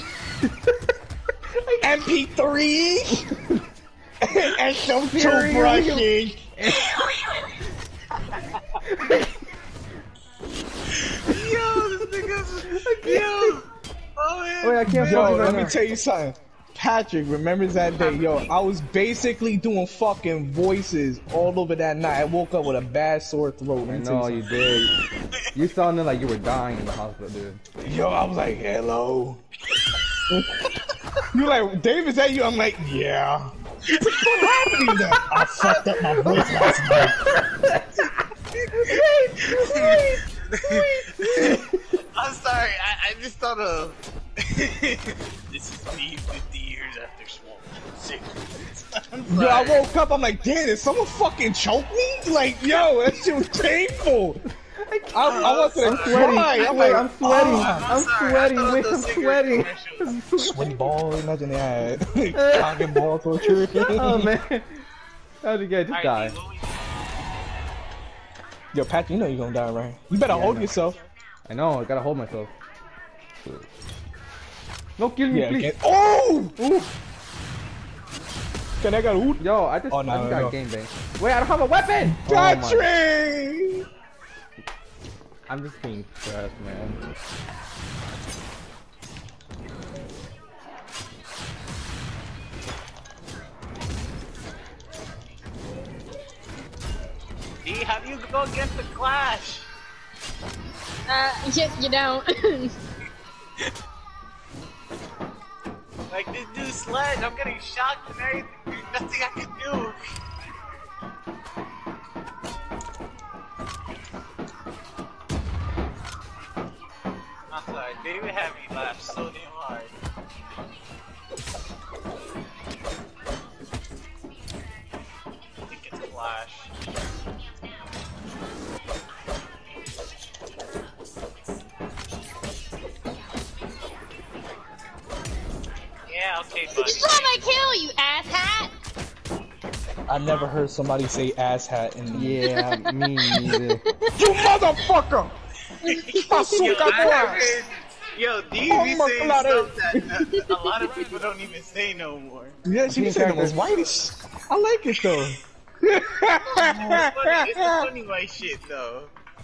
M P three, and some toothbrushes. Yo, this nigga's. Yo. Oh, man. wait, I can't Yo, focus let right me now. tell you something. Patrick remembers that day. Yo, I was basically doing fucking voices all over that night. I woke up with a bad sore throat. I Let me tell know you you did. You sounded like you were dying in the hospital, dude. something. Yo, I was like, hello. You like, Dave, is that you? I'm like, yeah. What happened to you? I fucked up my voice last night. I'm sorry, I, I just thought of. This is me fifty years after smoking cigarettes. I'm Yo, I sorry. woke up, I'm like, damn, did someone fucking choke me? Like, yo, that shit was painful. I, I wanted to I'm sweating. cry. I'm Wait, like, I'm sweating. oh, I'm sorry, I sweating. thought Wait, those I'm cigarette sweating. commercials. sweaty ball, imagine they had cock and ball torture. Oh man, how'd you get? Just die. Alright, D, what we- Yo, Pat, you know you're gonna die, right? You better Yeah, I hold know. yourself. I know. I gotta hold myself. No, kill me, Yeah, please. get- oh! Ooh. Can I got oot? Yo, I just, Oh, no, I just no, got no. game bang. Wait, I don't have a weapon. Oh, my- Patrick! I'm just being stressed, man. D, how do you go against the Clash? Uh, yes, you don't. Like this dude's sledge, I'm getting shocked and everything. There's nothing I can do. I'm sorry, David had me laugh so damn hard. I think it's Flash. Yeah, okay, You buddy. still have my kill, you asshat! I never heard somebody say ass hat in the Yeah, me neither. You motherfucker! Yo, Asuka I boy! heard, yo, D Oh be my saying God. stuff that uh, a lot of people don't even say no more. Yeah, she said the most whitish. I like it though. It's funny, it's the funny white shit though.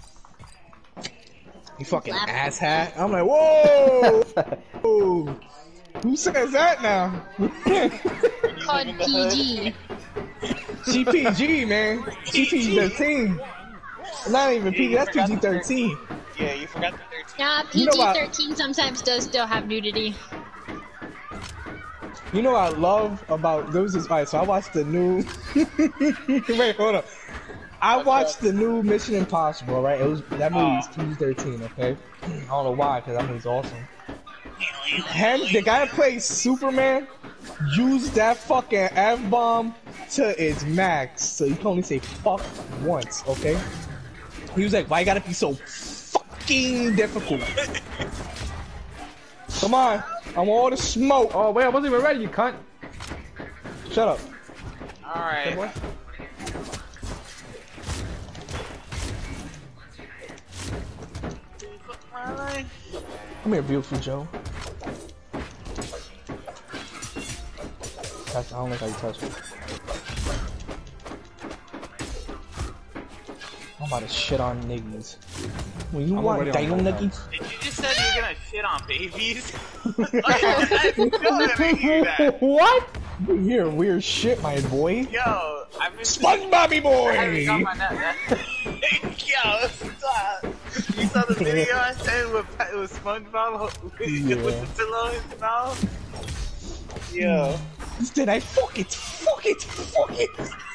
You fucking ass hat. I'm like, whoa! Whoa. Who says that now? Called P G. G P G, man. G P thirteen. Not even P G, that's P G thirteen. Yeah, you forgot the thirteen. Nah, You know P G what? thirteen sometimes does still have nudity. You know what I love about there was this. Alright, so I watched the new. Wait, hold up. I watched the new Mission Impossible. Right, it was that movie was P G thirteen. Okay, I don't know why, because that movie's awesome. Him, the guy that plays Superman, used that fucking F bomb to its max, so you can only say fuck once. Okay, he was like, "Why you gotta be so fucking difficult?" Come on, I want all the smoke. Oh wait, I wasn't even ready, you cunt. Shut up. Alright. boy. Come here, beautiful Joe. Touch, I don't like how you touch me. I'm about to shit on niggas. When you I'm want already on dino my nuggets. Did you just said you were gonna shit on babies? I still didn't hear that. What? You're weird shit, my boy. Yo, I've been SpongeBobby boy! having on my net. Yo, stop. You saw the video I said with, with SpongeBob with, Yeah. with the pillow in his mouth? Yo. Did I fuck it? Fuck it! Fuck it!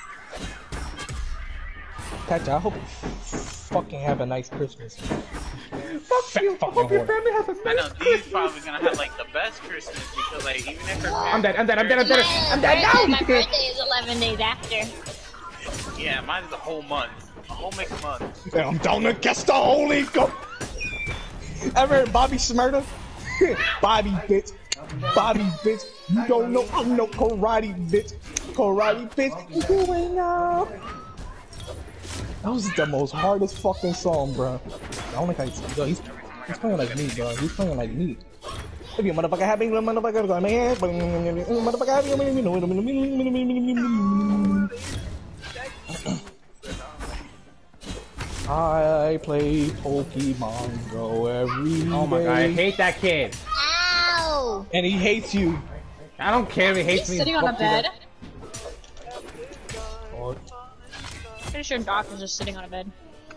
Patrick, I hope you fucking have a nice Christmas. Fuck Fat you. I fucking hope your whore. family has a I nice know Dee's probably gonna have like the best Christmas because like even if her I'm dead, parents- I'm dead, I'm dead, I'm dead, I'm dead now! My birthday is eleven days after. Yeah, mine is a whole month. A whole mixed month. I'm down against the Holy Ghost. Ever heard Bobby Smurda? Bobby bitch. Bobby bitch. You don't know I'm no karate bitch. Karate bitch. You ain't know. That was the most hardest fucking song, bro. I don't think I. Yo, he's, he's playing like me, bro. He's playing like me. If you motherfucker happy, motherfucker go, man. Motherfucker happy, I play Pokemon Go every day. Oh my god, I hate that kid. Ow! And he hates you. I don't care if he hates He's me. sitting on a Fuck you, bed. Oh, Pretty sure Doc is just sitting on a bed.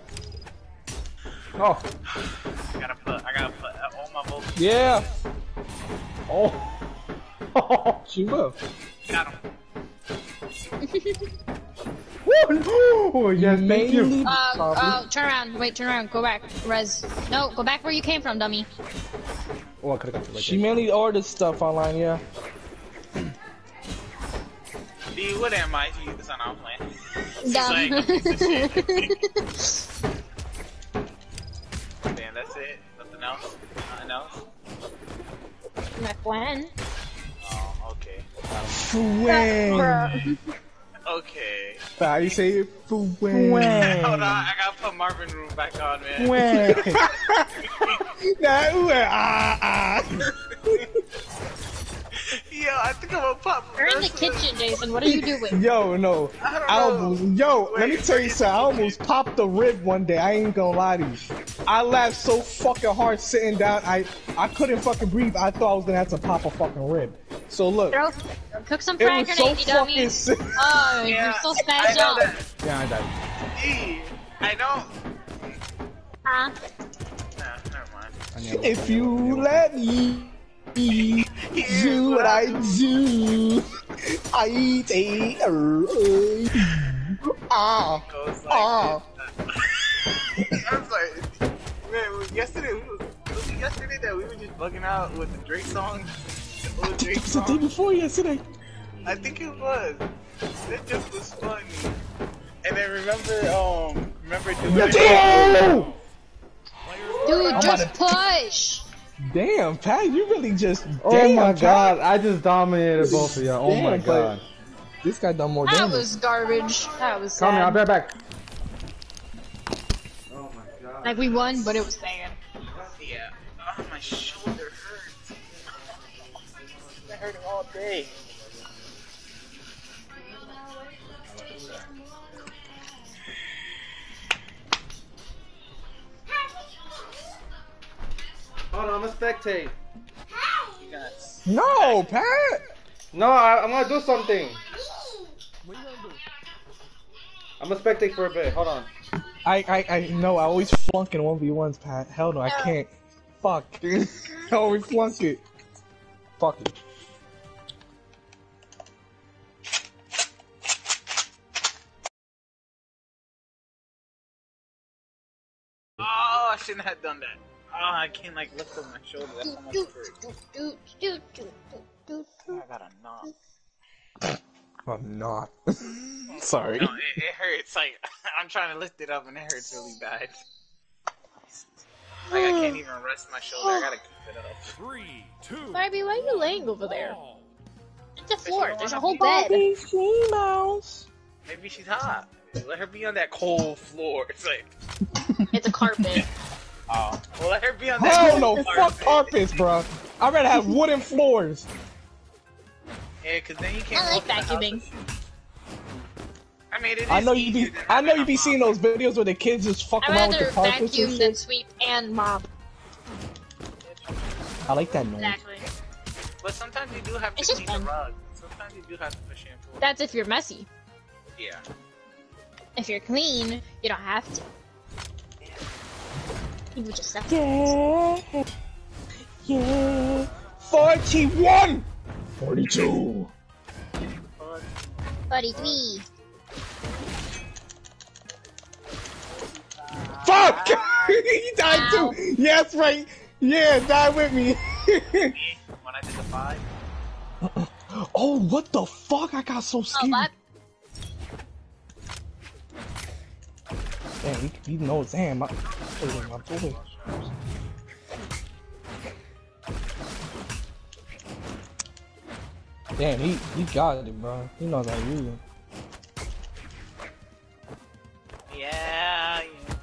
Oh. I gotta put, I gotta put all my votes. yeah. Oh. She will. Got him. Oh, yes, thank you. Mainly Uh, probably- uh, turn around. Wait, turn around. Go back. Rez. No, go back where you came from, dummy. Oh, I could've got you right She there. mainly orders stuff online, yeah. D, what am I to you this on our plan? Dumb. Damn, that's it? Nothing else? Nothing else? My plan. Oh, okay. Fueng. Okay. How you say it? Fueng. Hold on, I gotta put Marvin Room back on, man. Fueng. Nah, ooh, ah, ah. Yo, I think I'm gonna pop. You're in the kitchen, Jason. What are you doing? Yo, no. I don't I know. almost, yo, let me Wait, tell you wait. something. I almost popped a rib one day. I ain't gonna lie to you. I laughed so fucking hard sitting down. I I couldn't fucking breathe. I thought I was gonna have to pop a fucking rib. So look, Throw, cook some it frag was so grenades, you dummy. fucking sick. Oh, Yeah, you're so I spaz know up. that. Yeah, I died. D, I know. Huh? Nah, never mind. I knew it. If you let me do what I do, I take ah Goes like ah. this. I was like, man, yesterday we was, was it yesterday that we were just bugging out with the Drake song. The old Drake It was the day song. before yesterday. I think it was. It just was funny. And then remember, um, remember doing Yo, it. damn! Dude, I'm just about push. Damn, Pat, you really just. Oh damn, my Pat. god, I just dominated both of y'all. Oh my Damn, but- god. This guy done more That damage. was garbage. That was Come here, I'll sad. be right back. Oh my god. Like we won, but it was sad. Yeah. Oh, my shoulder hurts. It's been hurting all day. Hold on, I'm a spectate. You guys. No, Pat. No, I, I'm gonna do something. I'm gonna spectate for a bit. Hold on. I, I, I know. I always flunk in one v ones, Pat. Hell no, I can't. Fuck. I always flunk it. Fuck it. Oh, I shouldn't have done that. Oh, I can't like lift up my shoulder. That's how much it hurts. I got a knot. I'm not. Sorry. No, it, it hurts. Like I'm trying to lift it up and it hurts really bad. Like I can't even rest my shoulder. I gotta keep it up. Three, two, Barbie, why are you laying over there? all. It's the floor. There's a whole bed. Maybe she's hot. Let her be on that cold floor. It's like, It's a carpet. oh, well, let her be on that. Hell cold no, carpet. fuck carpets, bro. I'd rather have wooden floors. Yeah, cause then you can't. I like walk in the house vacuuming. and shit. I I mean, it is I know you be, easier than I know having you a be mop. seeing those videos where the kids just fuck I'd around with rather the carpets and vacuum than shit. sweep and mop. I like that noise. Exactly. But sometimes you do have to It's just clean the fun. rug. Sometimes you do have to put shampoo. That's if you're messy. Yeah. If you're clean, you don't have to. You would just have to. Yeah, yeah. Forty-one. Forty-two. forty-three. Fuck! He died Ow. too. Yes, right. Yeah, die with me. When I did the five. Oh, what the fuck? I got so Oh, scared. what? Damn, he, he knows. Damn, my, my boy. Damn, he he got it, bro. He knows how to use it. Yeah.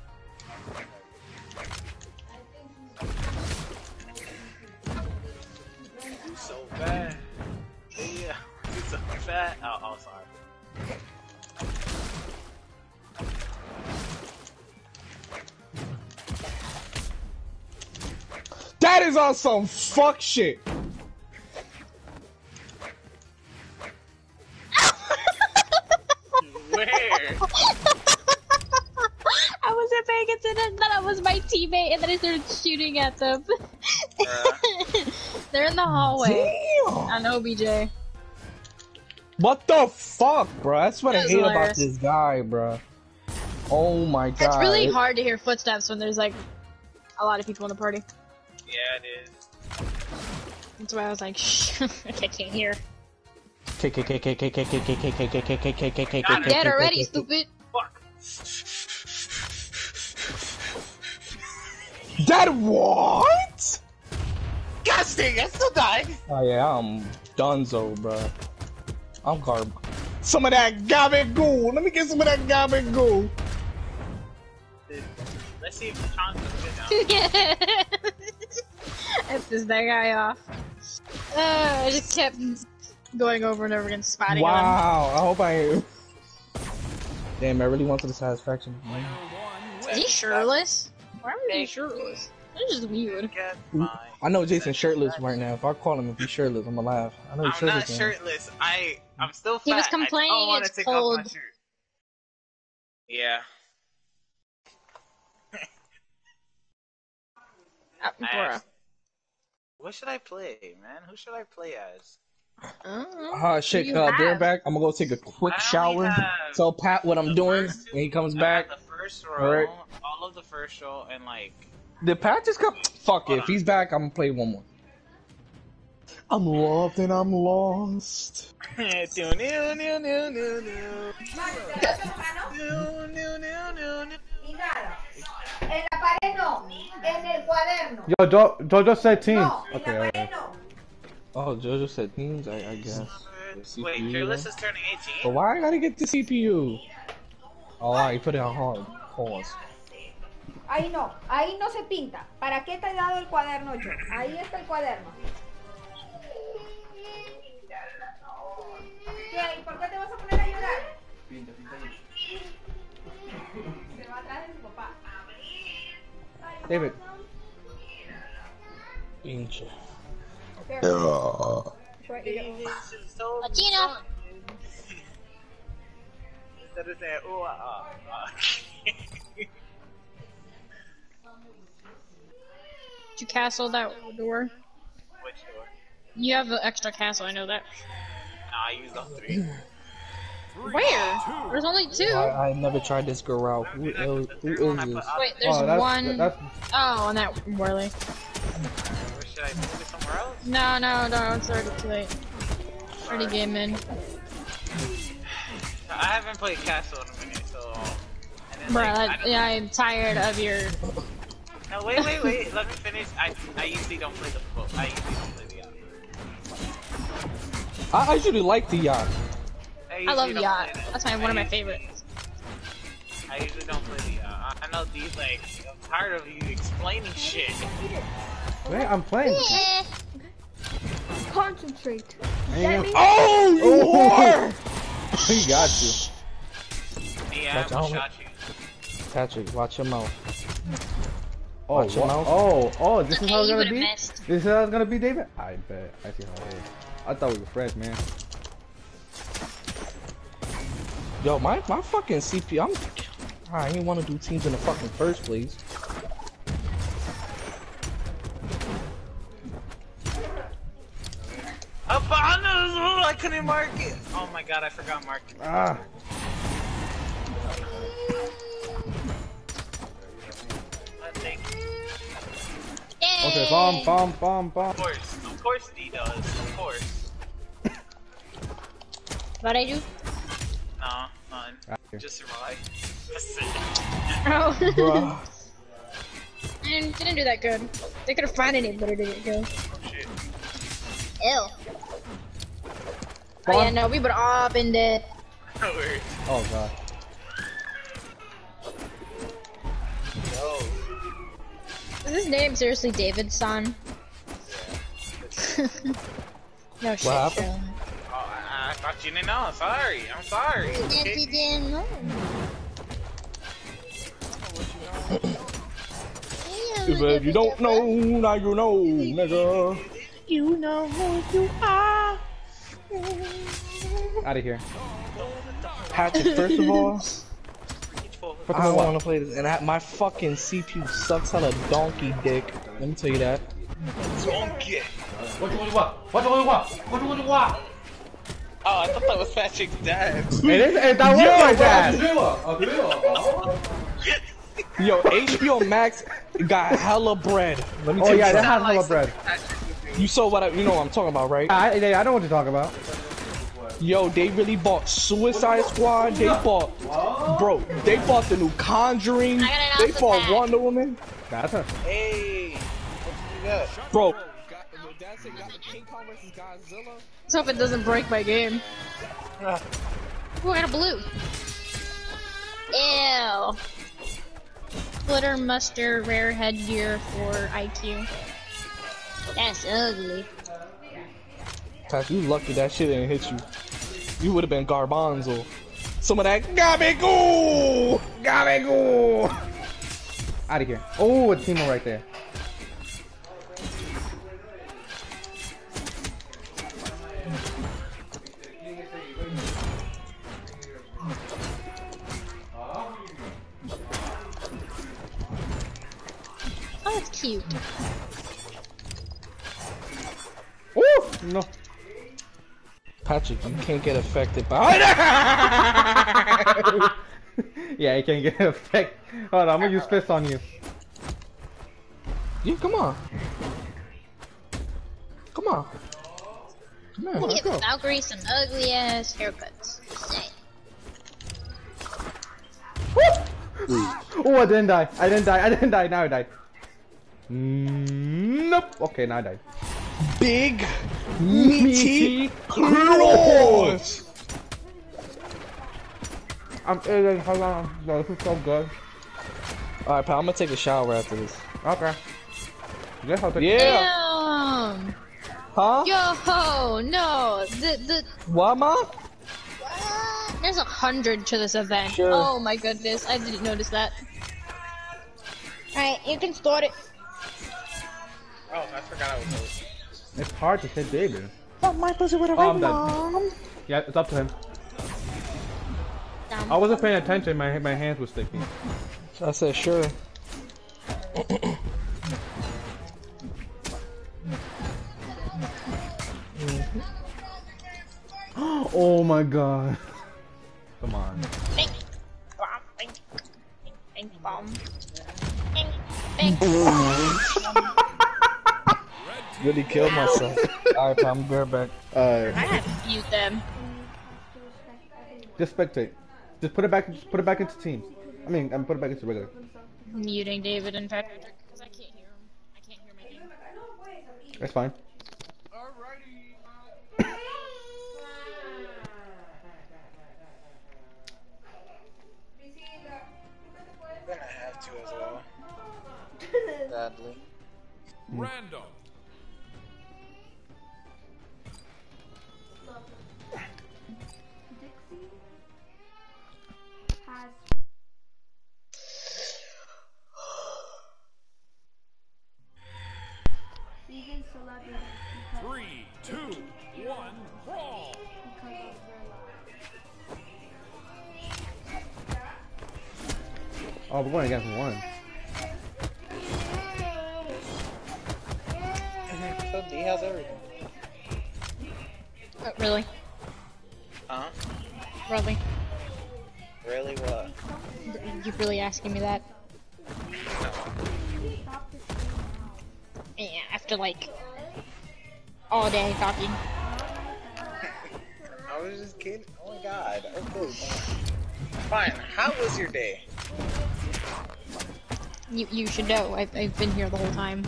He's so bad. Yeah. He's so fat. Oh, oh, sorry. That is on some fuck shit. Where? I wasn't paying attention that I was my teammate and then I started shooting at them. They're in the hallway. Damn. I know, B J. What the fuck, bro? That's what I That hate was about hilarious. this guy, bro. Oh my god. It's really hard to hear footsteps when there's like a lot of people in the party. Yeah, it is. That's why I was like, shh, I can't hear. K K K K K K K K K K K K K K K K Got it. Dead already, stupid. Fuck. That what? Disgusting! I still died! Oh yeah, I'm Dunzo, bro. I'm garb. Some of that gabagool. Let me get some of that gabagool. Let's see if Chonk can get down. I pissed that guy off. Uh, I just kept going over and over again, spotting him. Wow, I hope I. Damn, I really wanted the satisfaction. Is he shirtless? Why are he shirtless? That's just weird. Get mine. I know Jason's shirtless right now. If I call him if he's shirtless, I'm gonna laugh. I know he's I'm not shirtless. man. shirtless. I I'm still fat. He was I complaining don't want to it's take off my cold. shirt. Yeah. Uh, I Bora. asked- What should I play, man? Who should I play as? Ah, shit, Who you uh, bear have? back. I'm gonna go take a quick I only shower. have Tell Pat what I'm the doing first two- when he comes I back. have the first row, Alright. all of the first row, and like Did Pat just come? Fuck it. Hold If on. he's back, I'm gonna play one more. I'm loved and I'm lost. new, new, new, new, new, new. New, new, new, new, new. Y nada. En la pared no, en el cuaderno. Yo, jo Jojo said teams. No, en Okay, la alright. pared no. Oh, Jojo said teams. I, I guess. The Wait, C P U. Fearless is turning But eighteen? why I gotta get the C P U? Oh, wow, you put it on hard. Pause. Ahí no, ahí no se pinta. ¿Para qué te he dado el cuaderno yo? Ahí está el cuaderno. ¿Qué? ¿Y por qué te vas a poner a llorar? Se va atrás de su papá. David. Pinche. This is so Latino. fun. Instead of saying, ooh, ah, ah. Did you castle that door? Which door? You have an extra castle, I know that. Nah, I used all three. Where? There's only two. I, I never tried this girl out. Who, is, who is this? Wait, there's Oh, that's- one. that's- Oh, on that Whirly. Where should I move it somewhere else? No, no, no, it's already too late. Already game in. I haven't played Castle in a minute, so. And then, Bruh, like, I that, don't- yeah, I'm tired of your. No, wait, wait, wait. Let me finish. I I usually don't play the book. I usually don't play the yacht. I actually like the yacht. I, I usually love don't Yacht. play that. That's my I one of my usually- favorites. I usually don't play the yacht. I know these like. I'm tired of you explaining shit. Man, I'm playing. Yeah. Concentrate. There you go. Oh, you whore! He got you. yeah, Watch I'm out. shot you. Patrick, watch your mouth. Oh, Watch your wha- mouth. oh, oh, this is Okay, how it's you gonna would've be? missed. This is how it's gonna be, David? I bet. I see how it is. I thought we were friends, man. Yo, my my fucking C P. I'm. I didn't want to do teams in the fucking first place. Up on I couldn't mark it. Oh my god, I forgot mark it. Ah. Uh, thank you. Yay! Okay, bomb, bomb, bomb, bomb. Of course, of course D does. Of course. What'd I do? Nah, none. Ah, Just survive. That's it. Oh. Bruh. I didn't, didn't do that good. They could have found any better to go. Oh shit. Ew. Oh yeah, no, we would all been dead. No worries. Oh god. No. Is his name seriously David Son? No shit. What happened? Shirley. Oh, I, I thought you didn't know. Sorry. I'm sorry. If you didn't know. If you don't know, now you know, nigga. You know who you are. Out of here. Patrick, first of all, First I of all, don't what? want to play this, and I, my fucking C P U sucks hella donkey dick. Let me tell you that. Donkey. What do you want? What do you want? What do you want? Oh, I thought that was Patrick's dad. It is. It, that was Yo, my bro. dad. Yo, H B O Max got hella bread. Let me Oh tell you yeah, that something. has hella bread. You saw what I, you know what I'm talking about, right? I, I know what you're talking about. Yo, they really bought Suicide Squad. They bought, bro. They bought the new Conjuring. I got an They alpha bought pack. Wonder Woman, That's a. Hey. What you got? bro. That's it. Got King Kong versus Godzilla. Let's hope it doesn't break my game. Ooh, I got a blue. Ew. Glitter muster rare headgear for I Q. That's ugly. Pat, you lucky that shit didn't hit you. You would have been Garbanzo. Some of that Gabagoo! Gabagoo! Out of here. Oh, a Timo right there. Oh, it's cute. Oh no. Patrick, you can't get affected by. Yeah, you can't get effect. Hold on, I'm gonna use fist on you. Yeah, come on. Come on. Come on. Give Valkyrie some ugly ass haircuts. Say. Oh, I didn't die. I didn't die. I didn't die. Now I died. Mm, nope. Okay, now I died. Big meaty claws. I'm eating. Hold on. No, this is so good. All right, pal. I'm gonna take a shower after this. Okay. Yes, I'll take Yeah. Damn. Huh? Yo, no. The the What, ma? there's a hundred to this event. Sure. Oh my goodness, I didn't notice that. Alright, you can start it. Oh, I forgot I was host. It's hard to hit David. Fuck my pussy with a Oh, I'm dead. mom. Yeah, it's up to him. Dumb. I wasn't paying attention. My my hands were sticky. I said sure. Oh my god. Come on. Bing, bom, bing, bing, bing, bom. Bing, bing. Really killed myself. All right, pal. I'm going back. Uh, I have to mute them. just spectate. Just put it back. Just put it back into teams. I mean, I'm put it back into regular. Muting David and Patrick because I can't hear them. I can't hear my game. That's fine. I'm gonna have to as well. Sadly. Random. Dixie has celebrity. because- Three, two, one, brawl. because of their lives. Oh, we're going against one. So D has everything. Oh, really? Huh? Really? Really? What? You really asking me that? Yeah, after like all day talking. I was just kidding. Oh my god. Okay. Fine. How was your day? You you should know. I've I've been here the whole time.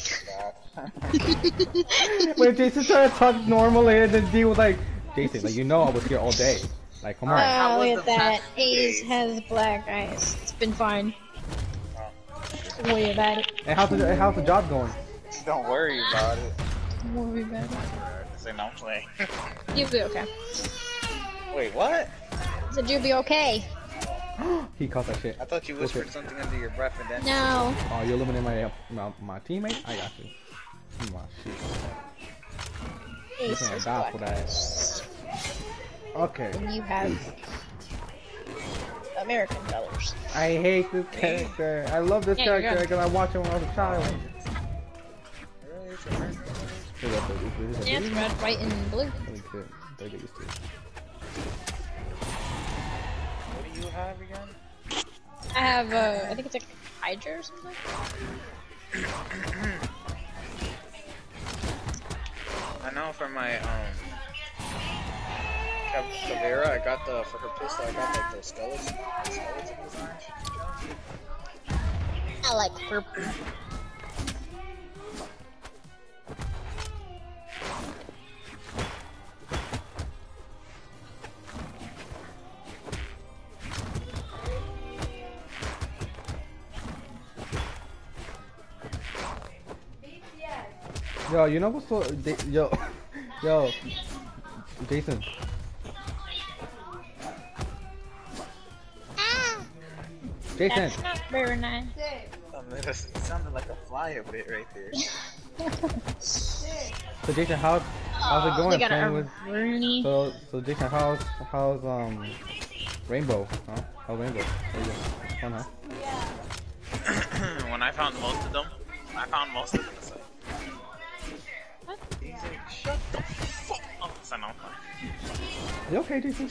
When Jason started to talk normally, and then D was like, Jason, like, you know I was here all day. Like, come on. Oh, was look at the that. past Ace days? has black eyes. It's been fine. Don't worry about it. And how's the, how's the job going? Don't worry about it. Don't worry about it. Say no play. You'll be okay. Wait, what? I said you'll be okay. He caught that shit. I thought you whispered Okay. something under your breath and then. No. Oh, you eliminated my, my my teammate? I got you. My shit. You Ace can't has die black for that. eyes. Okay. And you have American colors. I hate this character. I love this Yeah, you're character good. because I watch him when I was a child. Really? It's American colors? Is that the- is this a Yeah, it's video? red, white, and blue. Holy shit. They get used to it. What do you have again? I have, uh, I think it's like Hydra or something. I know for my um Cav- Caveira, I got the for her pistol. I got like those skeleton skeleton designs. I like purple. Yo, you know what's so... J- Yo, yo, Jason. Jason. That's not very nice. Um, it just- it sounded like a fly a bit right there. So Jason, how how's it Oh, going? they got playing a with, Rooney. so so Jason, how's how's um Rainbow? Huh? How's Rainbow? How you doing? Fun, huh? When I found most of them, I found most of them. It's like, What? he's like, shut the fuck up. So no, You okay, Jason?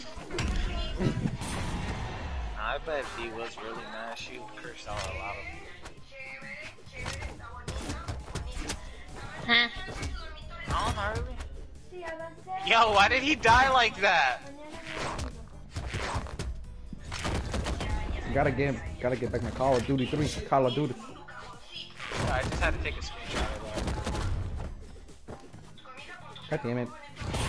I bet he was really mad. She cursed out a lot of Huh? No, not really. Yo, why did he die like that? Gotta get gotta get back my Call of Duty three. Call of Duty. I just had to take a screenshot of that. God damn it.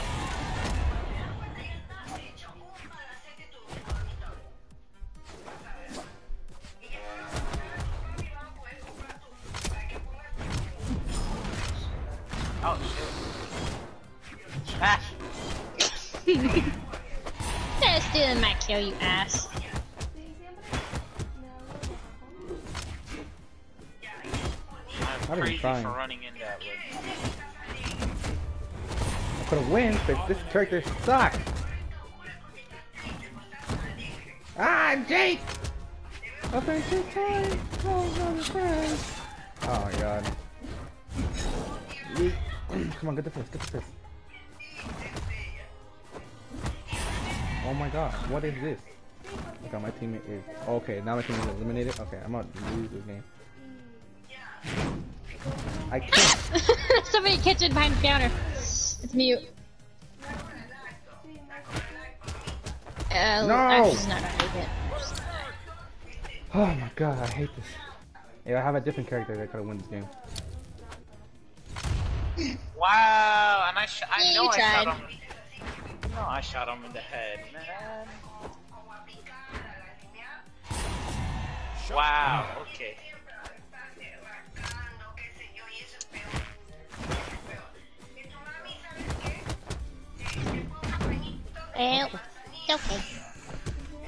Oh shit. Ah! That still might kill you, ass. I'm Not even crazy trying. for running in that way. I could have win, but this character sucks. Ah, Jake! I think it's time. Oh, oh my god. Yeet. Come on, get the fist, get the fist. Oh my god, what is this? Okay, my teammate is... Okay, now my teammate is eliminated. Okay, I'm about to lose this game. I can't. Somebody kitchen behind the counter. It's mute. Uh, No! I'm just not gonna make it. Oh my god, I hate this. Yeah, I have a different character that could have won this game. Wow, and I sh I Yeah, know you I tried. shot him. No, I shot him in the head, man. Wow, okay. Well, it's okay.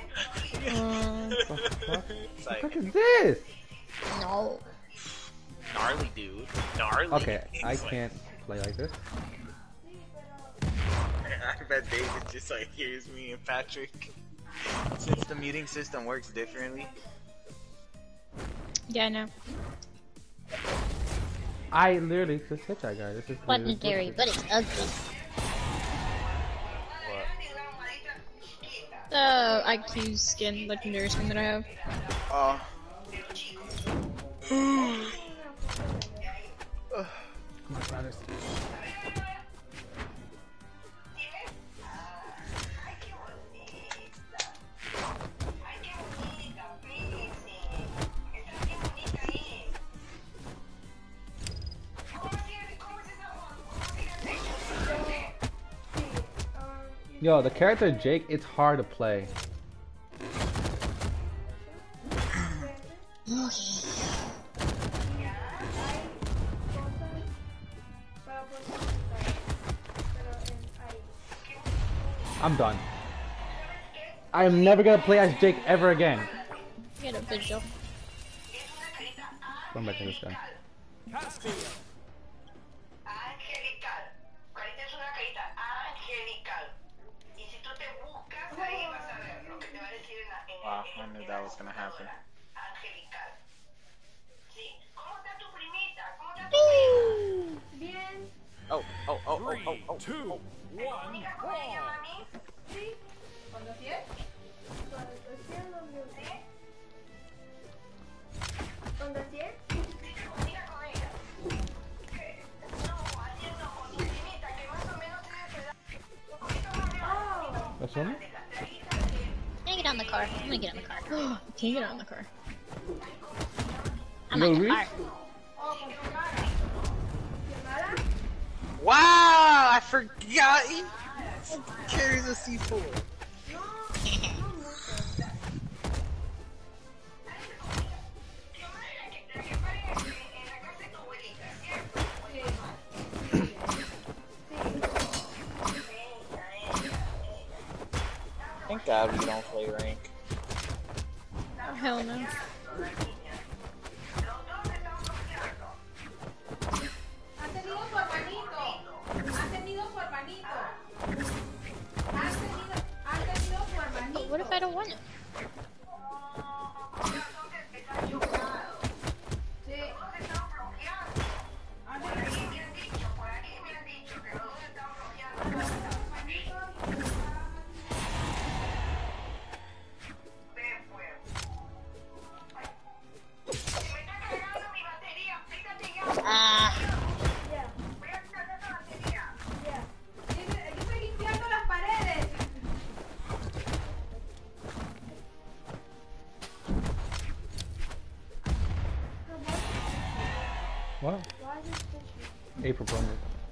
Um, What the fuck? It's What like, is this? no. no. gnarly dude. Gnarly. Okay, He's I like- can't play like this. I bet David just like hears me and Patrick. Since the muting system works differently. Yeah, I know. I literally just hit that guy. This is Legendary, but it's ugly. The I Q skin legendary skin that I have. Oh. Yo, the character Jake, it's hard to play. I'm done. I am never gonna play as Jake ever again. Get a visual. Going back to this guy. Caspian. Wow, I knew that was gonna happen. Oh, oh, oh, oh, Three, oh, oh. two, one, brawl. That's one? Can I get on the car? I'm gonna get on the car. Can you get on the car? I'm You on know the Reese? car. Wow, I forgot he carries a C four. Thank God we don't play rank. Oh, hell no. But what if I don't want it? Ah. What? April Plumber.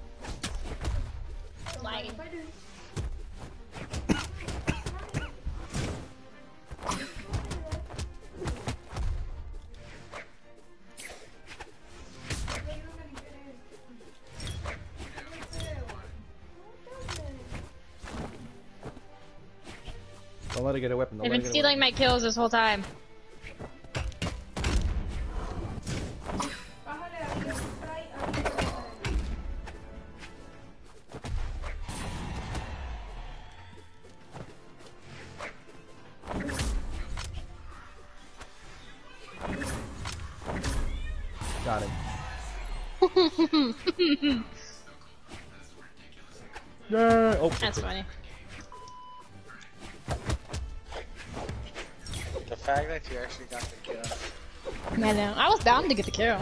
Lagging. Don't let her get a weapon. Don't They've let her been get a stealing my kills this whole time. Got it. Yeah. Oh, That's funny. The fact that you actually got the kill. I know. I was down to get the kill.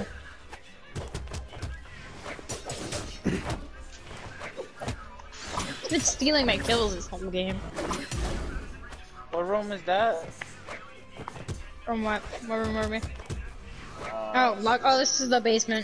He's been stealing my kills this whole game. What room is that? From what? What room were we? Oh, lock. Oh, this is the basement.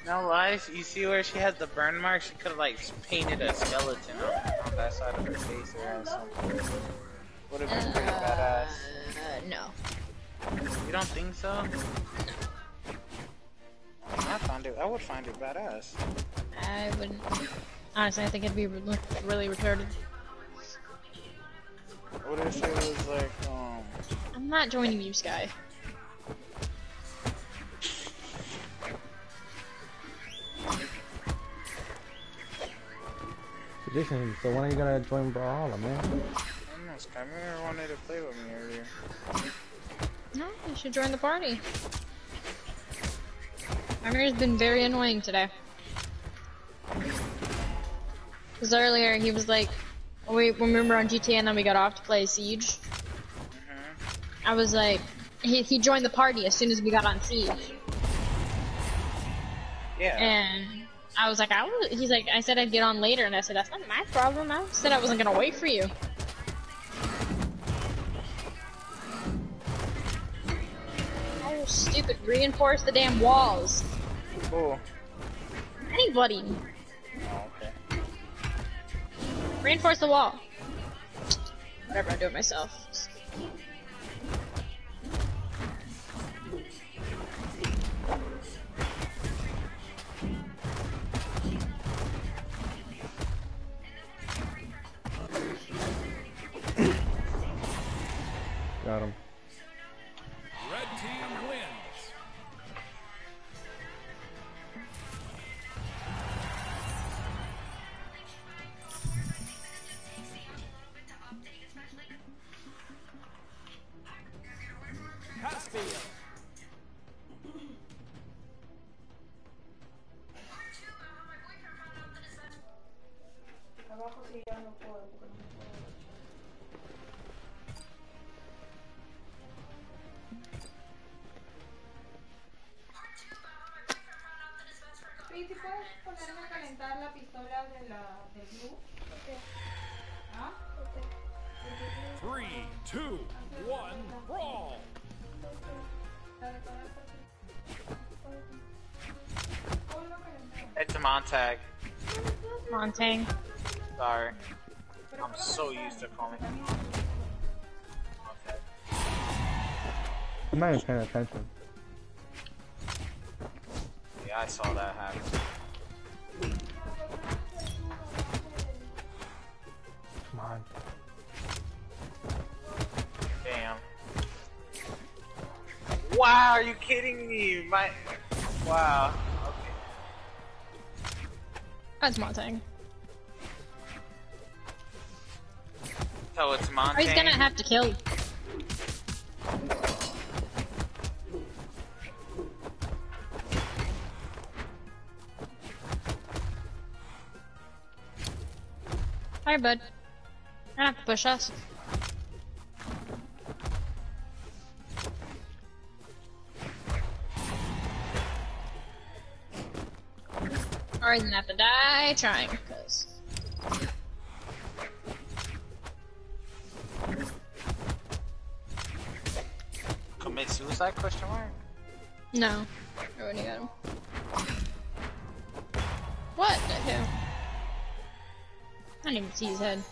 No lies, you see where she has the burn mark? She could have like painted a skeleton on, on that side of her face or something. Would have been pretty badass. Uh, no. You don't think so? I found it. I would find it badass. I wouldn't. Honestly, I think it'd be re- really retarded. What if it was like, um... I'm not joining you, Sky. Jason, so when are you gonna join Brawlhalla, man? I don't know, Sky Mirror wanted to play with me earlier. No, you should join the party. Amir's been very annoying today. Because earlier he was like, we when we were on G T A and then we got off to play Siege. Mm-hmm. I was like, he, he joined the party as soon as we got on Siege. Yeah. And I was like, I was, he's like, I said I'd get on later, and I said, that's not my problem. I said I wasn't gonna wait for you. Oh, stupid, reinforce the damn walls. Cool. Anybody. Oh, okay. Reinforce the wall. Whatever, I do it myself. Got him. Red team wins. Caspian. Sí, sí puedes ponerme a calentar la pistola de la, del blue. ¿Ah? Three, two, one, brawl. It's a Montag. Montang. Sorry. I'm so used to calling him Montag. I'm not even paying attention. Yeah, I saw that happen. Come on. Damn. Wow, are you kidding me? My. Wow. Okay. That's Montang. So it's Montang. Or he's gonna have to kill. Hi, bud. You're gonna have to push us. Or he's gonna have to die trying, cause. Commit suicide? Question mark. No. I already got him. What the hell? I didn't even see his head.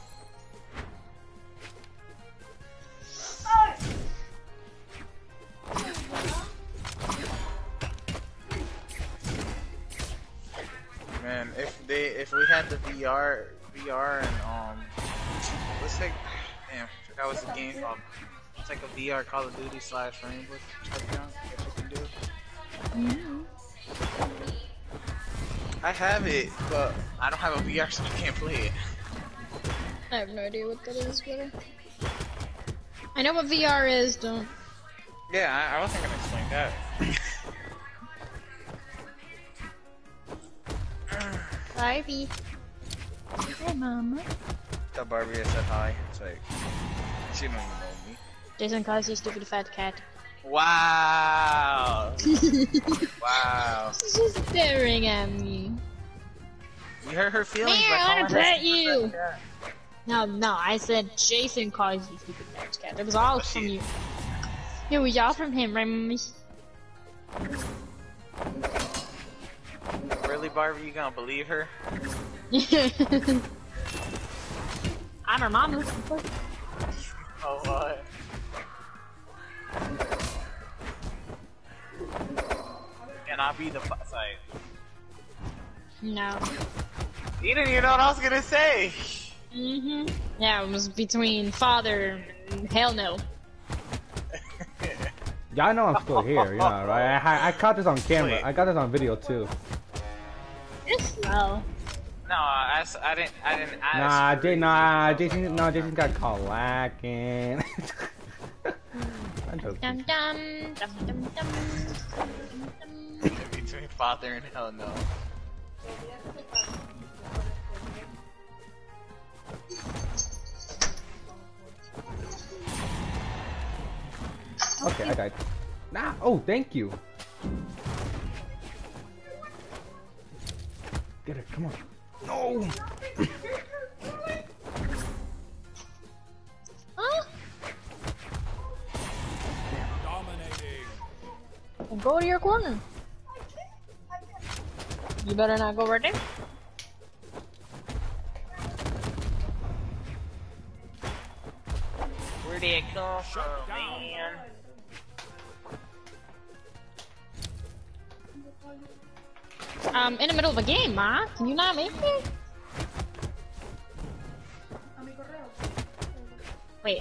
Man, if they if we had the V R V R and um let's take damn, I forgot what's the game called. It's like a V R Call of Duty slash Rainbow touchdown that you can do. Mm-hmm. I have it, but I don't have a V R so I can't play it. I have no idea what that is, brother. I know what V R is, don't. Yeah, I, I wasn't gonna explain that. Ivy. Hey, mama. Tell Barbie I said hi. It's like, she don't even know me. Jason calls you stupid fat cat. Wow. Wow. She's just staring at me. You hurt her feelings. Here, by I wanna calling her pet you. stupid cat. No, no, I said Jason calls you stupid fat cat. It was all Oh, from she- you. It was all from him, right, mommy? Really, Barbie? You gonna believe her? I'm her mama. Oh, what? Can I be the f- side? No. You didn't even know what I was gonna say. Mhm. Yeah, it was between father and hell no. Y'all know I'm still here, you know, right? I, I caught this on camera. Wait. I got this on video too. You're slow. No, I, s- I didn't. I didn't. I Nah, J- screwed nah, you. Jason, no, Jason got caught lacking. I'm joking. Dum dum dum dum dum. dum. Between father and hell no. Okay, I died. Nah, oh, thank you. Get it, come on. No! Huh? Dominating. Well, go to your corner. You better not go right there. Where did it come from, man? Um, in the middle of a game, Ma. Can you not make it? Wait.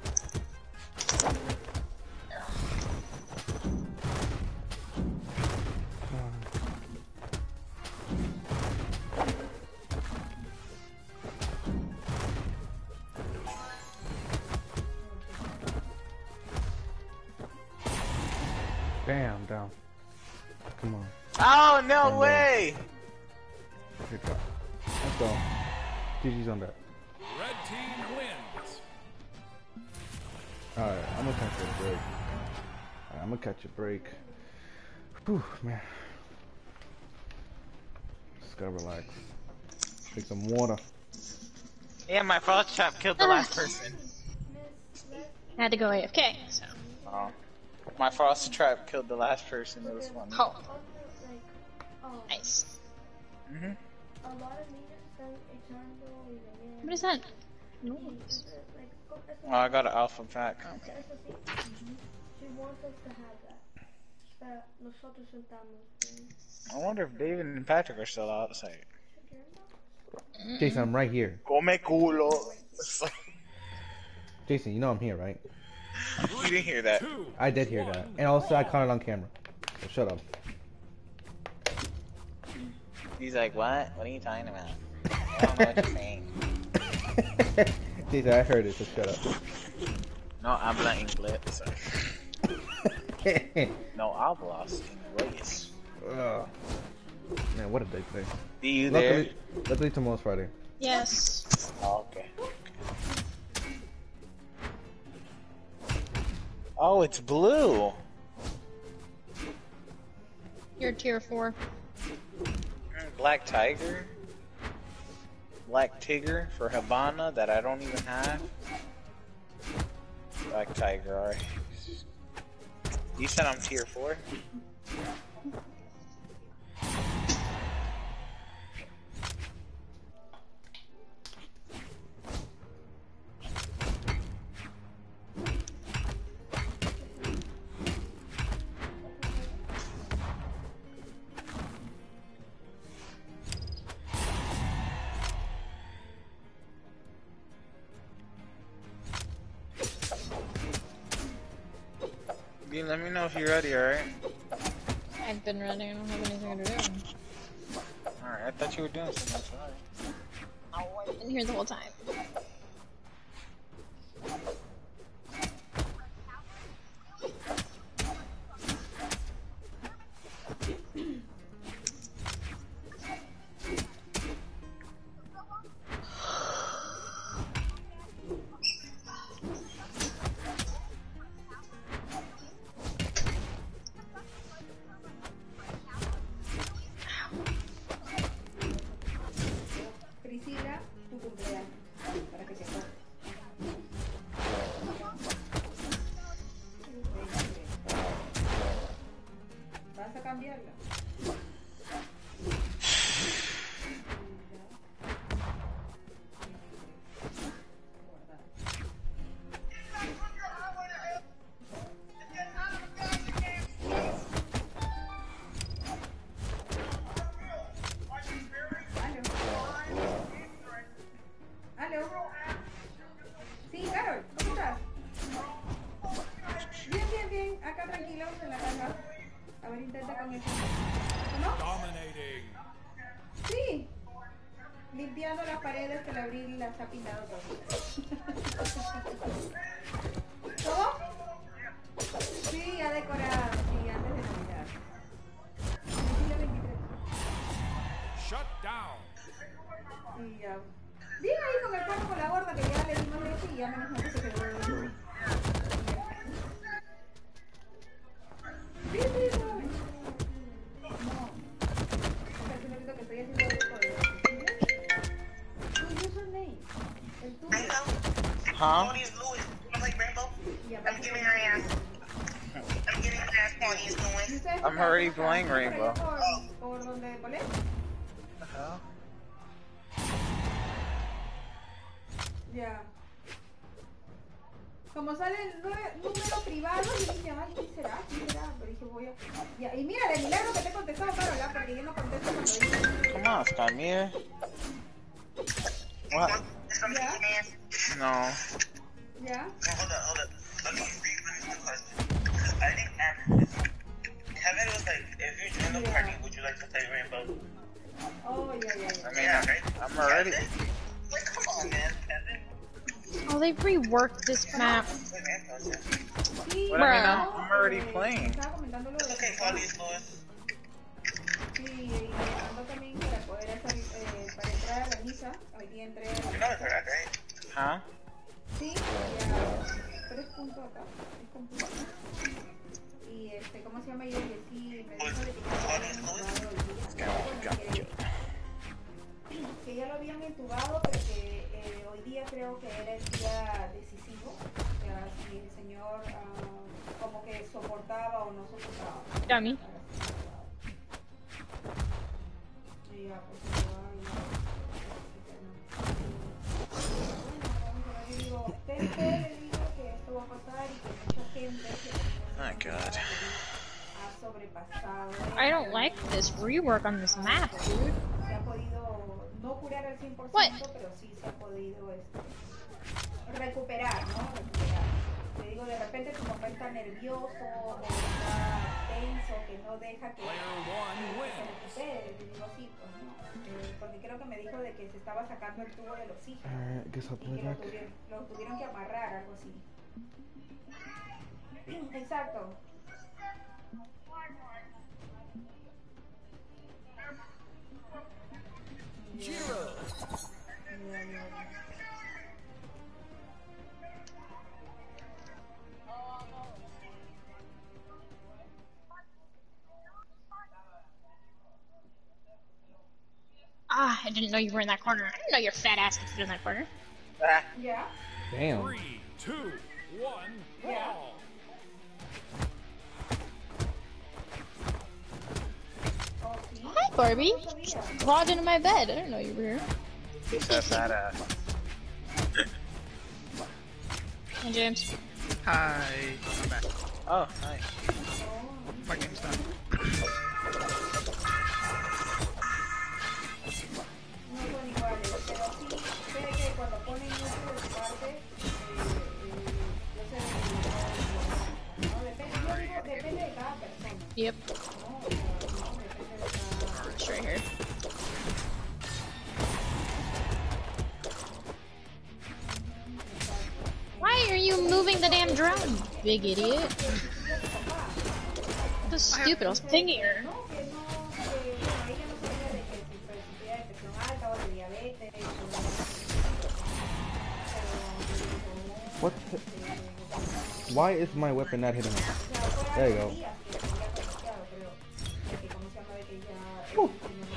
Bam, down. Come on. Oh no Bam, way! Good job. Let's go. G G's on that. Red team wins. Alright, I'm gonna catch a break. Alright, I'm gonna catch a break. Whew, man. Just gotta relax. Take some water. Yeah, my frost trap killed the last person. I had to go A F K, so. Oh. My frost trap killed the last person. It was funny. Oh. Nice. Mm-hmm. What is that? Noise. Oh, I got an alpha pack. Okay. I wonder if David and Patrick are still outside. Jason, I'm right here. Come culo. Jason, you know I'm here, right? You didn't hear that. I did hear that. And also, I caught it on camera. So shut up. He's like, what? What are you talking about? I don't know what you're saying. Jason, I heard it, so shut up. No habla inglés. No hablas inglés. Ugh. Man, what a day today. See you luckily, there? Luckily, tomorrow's Friday. Yes. Oh, okay. Oh, it's blue. You're tier four. Black Tiger. Black Tigger for Habana that I don't even have. Black Tiger, alright. You said I'm tier four? Dean, let me know if you're ready, alright? I've been ready. I don't have anything to do. Alright, I thought you were doing something. That's alright. Oh, I've been here the whole time. Priscila, tu cumpleaños, para que sepas. ¿Vas a cambiarla? acá tranquilos en la caja. A ver, intenta con eso. ¿No? Dominating. Sí. Limpiando las paredes que el abril las ha pintado todo. ¿Cómo? Sí, ha decorado. Sí, antes de Navidad. Siglo veintitrés. Shut down. Y ya. Bien ahí con el perro con la gorda que ya le dimos leche y ya menos mal que se quedó dormido. Sí, sí, no. No. O sea, es un ratito que estoy haciendo esto de... Tu username. El tuyo. Huh? Tony's Lewis. You wanna play Rainbow? Yeah, I'm getting her ass. I'm getting her ass Tony's Lewis. I'm already playing Rainbow. ¿Por, por donde Polet? The hell? Ya. Como sale el nue- número privado, yo dije, ay, ¿qué será? ¿Qué será? Pero dije, voy a... Ya. Y mira, de milagro que te he contestado, Carola, porque yo no contesto cuando dice... Come on, Skymier. What? Ya, No. ya. Well, hold up, hold up. Let me rephrase the question. Because I think um, Kevin was like, if you join the party, would you like to play Rainbow? Oh, ya, ya, ya. I mean, I'm, I'm already. Like, come on, man, Kevin. Oh, they reworked this map. Play Rainbow, Jeff. Sí, But I mean, Bruh. I'm, I'm already eh, playing. Estaba comentando lo de... Okay, Tony's Lewis. Sí, y me mandó también para poder hacer, eh, para entrar a la misa. Hoy día entré a la You know it's alright, right? Huh? Sí, ya. Tres puntos acá. Tres puntos. Y este, ¿cómo se llama? Y oye, sí, me dijo de que ya lo habían entubado hoy día. Bueno, que, que ya lo habían entubado, pero que eh, hoy día creo que era el día decisivo. O sea, si el señor ah, como que soportaba o no soportaba. Dummy. Y ya, pues se va y ya. Yo digo, Pepe, le digo que esto va a pasar y que mucha gente que My God. ha sobrepasado. I don't like this rework on this map, dude. Se ha podido no curar al cien por ciento, What? pero sí se ha podido este, recuperar, ¿no? Recuperar. Te digo, de repente tu papá está nervioso o está tenso, que no deja que Player one se wins. recupere. Le digo, sí, pues no. Eh, porque creo que me dijo de que se estaba sacando el tubo del oxígeno. Alright, guess I'll Y play que lo back. tuvieron, lo tuvieron que amarrar, algo así. Exacto. Jiro. Ya, ya, ya. Ah, I didn't know you were in that corner. I didn't know your fat ass could fit in that corner. Ah. Ya. Damn. Three, two, one, Yeah. brawl. Oh, sí. Hi, Barbie. No sabía. Crawled into my bed. I didn't know you were here. He said that ass. Hey, James. Hi. I'm back. Oh, nice. My game's done. No son iguales, pero sí sé que cuando ponen mucho de su parte, eh, eh, yo sé de no depende, yo digo, depende de cada persona. Yep. No, o sea, no, depende de cada... It's right here. Why are you moving the damn drone, big idiot? So stupid. I was pinging her. No, que no, que bueno, ella no sabía de que si sufría de presión alta o de diabetes, o pero, What the? Why is my weapon not hitting her? There you go. Whew.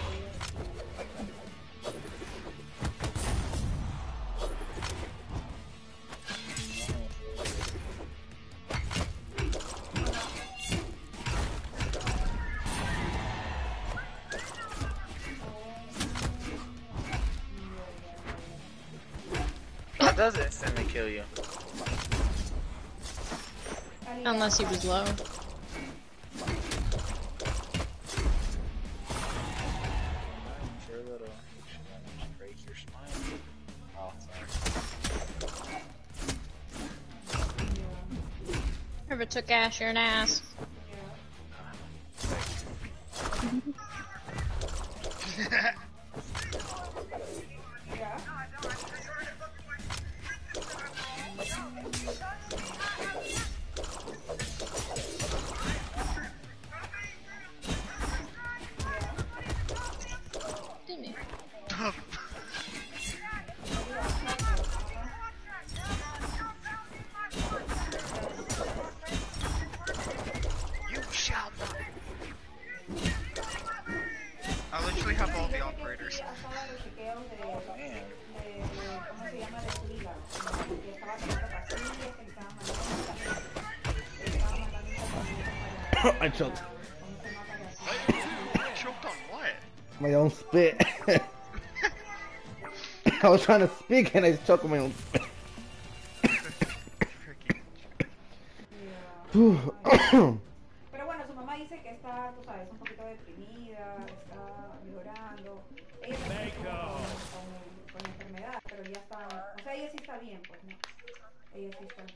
That does instantly kill you. Unless he was low. Your little break your spine. Oh, sorry. I never took Ash, you're an ass. You shall not. I literally have all the operators. I choked. Choked on what? My own spit. I was trying to speak and I choked on my own spit. Pero bueno, su mamá dice que está, tú sabes, un poquito deprimida, está llorando. Ella está con, con, con la enfermedad, pero ya está, o sea, ella sí está bien, pues, ¿no? Ella sí está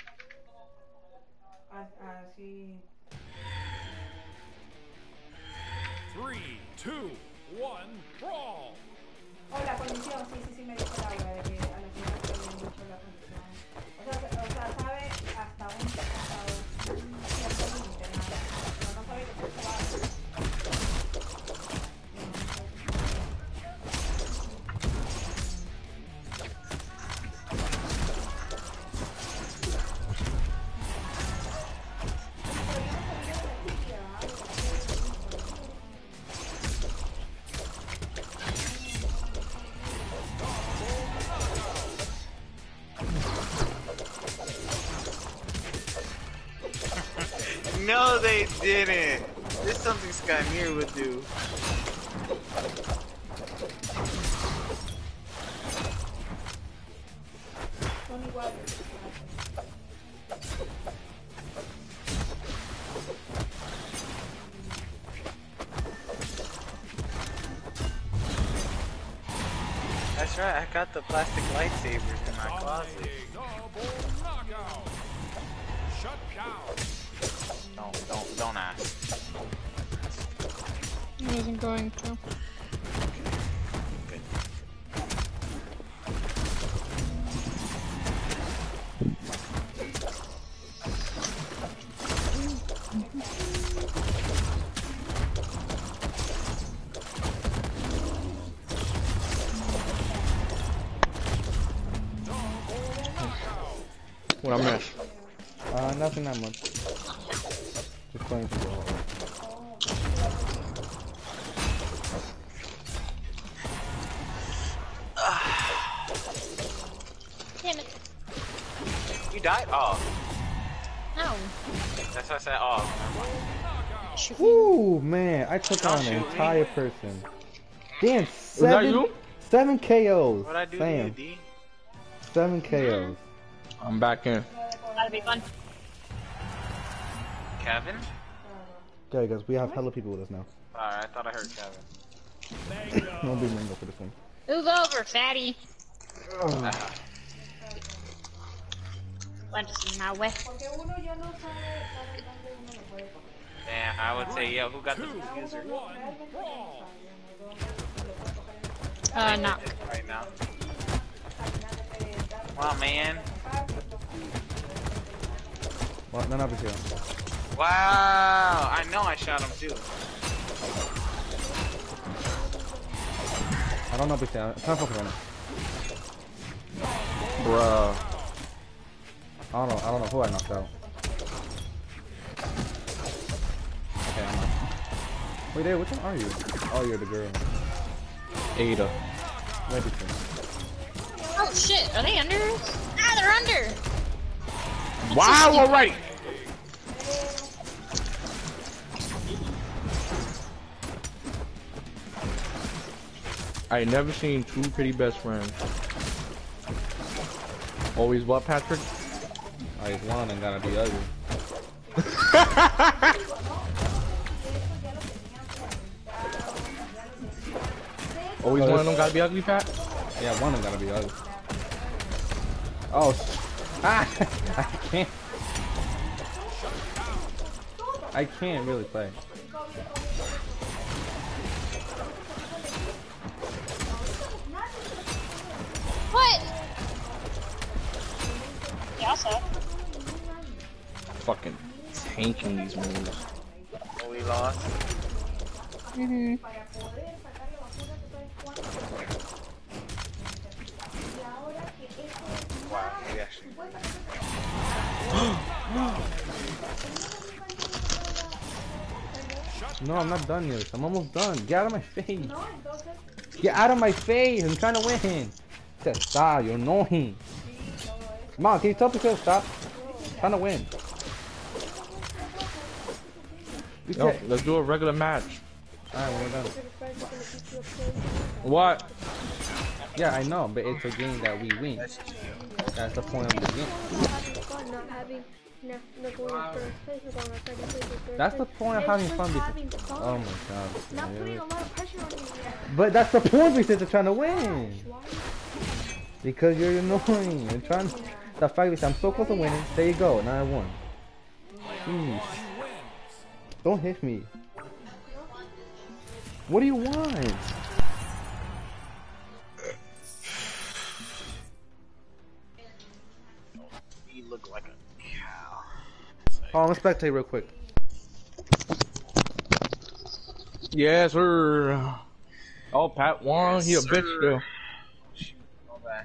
así. Three, two, one, brawl. Oh, la condición, sí, sí, sí me dijo Laura, de que a la señora le habían dicho la condición. O sea, o sea, sabe hasta un, hasta un cierto límite, nada. Pero no sabe que se va. No, they didn't. This is something Skymir would do. That's right, I got the plastic lightsabers in my closet. Shut down. Don't, don't, don't ask. I wasn't going to. What I missed? Uh, nothing that much. Just playing some ball. Damn it. You died? Oh. No. That's why I said, oh. Ooh, man, I took Don't on an shoot entire me. person. Damn, that seven, you? seven K Os. What'd I do Sam. to you, D? Seven K Os. I'm back in. That'll be fun. Kevin? Okay, guys, we have hella people with us now. Alright, I thought I heard Kevin. Don't be mango for this one. Move over, fatty. What is in my way? Damn, I would say, yo, who got the user? Uh, knock. Right now. Come on, man. Well, none of us here. Wow, I know I shot him too. I don't know if it's down. It's not fucking on it. Bruh. I don't know. I don't know who I knocked out. Okay, I'm not. Wait, there. Which one are you? Oh, you're the girl. Ada. Wait, between. Oh shit, are they under? Ah, they're under! Wow, alright! I ain't never seen two pretty best friends. Always what, Patrick? Always one and gotta be ugly. Always one of them gotta be ugly, Pat? Yeah, one of them gotta be ugly. Oh, ah, I can't. I can't really play. What? Yeah, also. Fucking tanking these moves. Oh, we lost. Mhm. Wow, we actually. No, I'm not done yet. I'm almost done. Get out of my face. Get out of my face. I'm trying to win. Just stop. You're annoying. Come on, can you tell people to stop? I'm trying to win. You Yo, can't- let's do a regular match. Alright, when we're done. What? Yeah, I know, but it's a game that we win. That's the point of the game. That's the point of having fun. Because, oh my god. Not putting a lot of pressure on you. But that's the point because they're trying to win. Because you're annoying. You're trying. The fact is, I'm so close to winning. There you go. Now I won. Jeez. Don't hit me. What do you want? You look like a cow. Oh, I'm gonna spectate real quick. Yes, sir. Oh, Pat won. Yes, he a sir. bitch still. Shoot, go back.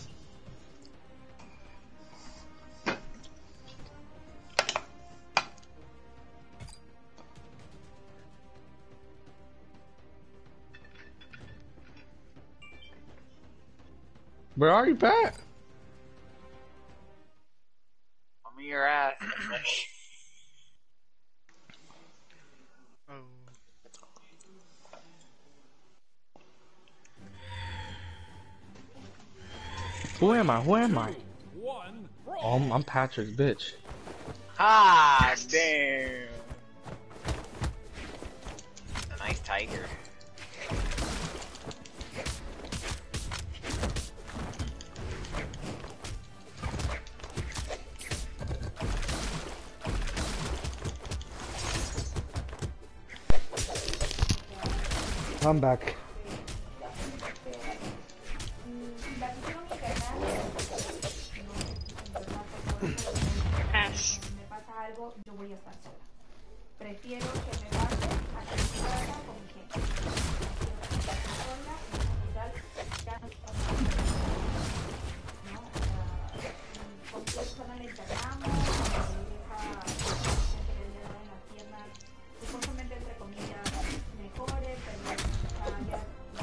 Where are you, Pat? I'm in your ass. Who am I? Who am I? One. Oh, I'm, I'm Patrick's bitch. Ah, damn. A nice tiger. I'm back. Ash. me pasa algo, yo voy a estar sola. Prefiero que me pase a que me pasa con mi gente. Sola, ya, ya no está ¿no? Con qué persona le internamos, deja gente que le da en las piernas, supuestamente entre comillas mejores, pero ya,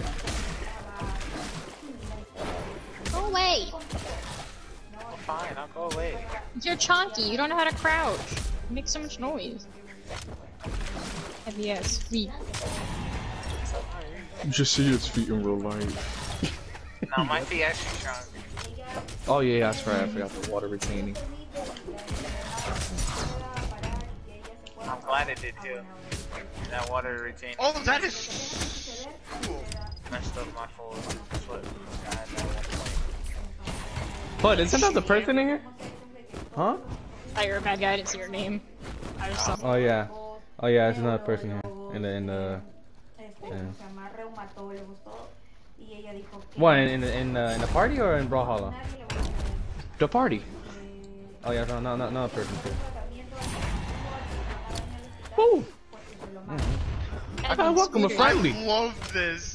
ya, Go away. Fine, I'll go away. You're chonky. You don't know how to crouch. You make so much noise. F B S. Feet. You should see its feet in real life. No, my feet actually strong. Oh yeah, that's right. I forgot the water retaining. I'm glad it did too. That water retaining. Oh, that is cool. Messed up my full foot. But isn't that the person in here? Huh? Oh, you're a bad guy. I didn't see your name. I just saw. Oh yeah. Oh yeah, there's another person here. In the in the. Yeah. What in in the, in, the, in the party or in Brawlhalla? The party. Oh yeah, no no no no person too. Woo! Mm-hmm. I gotta welcome a friendly. I love this.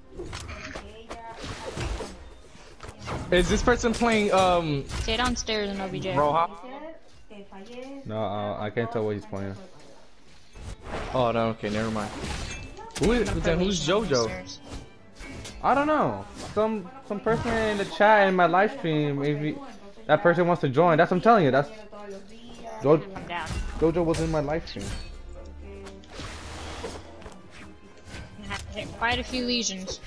Is this person playing um? Stay downstairs in O B J. Roja? No, uh, I can't tell what he's playing. Oh no, okay, never mind. Who is then? Who's JoJo? I don't know. Some some person in the chat in my live stream. If you, that person wants to join, that's what I'm telling you. That's jo I'm down. JoJo was in my live stream. I have to hit quite a few lesions.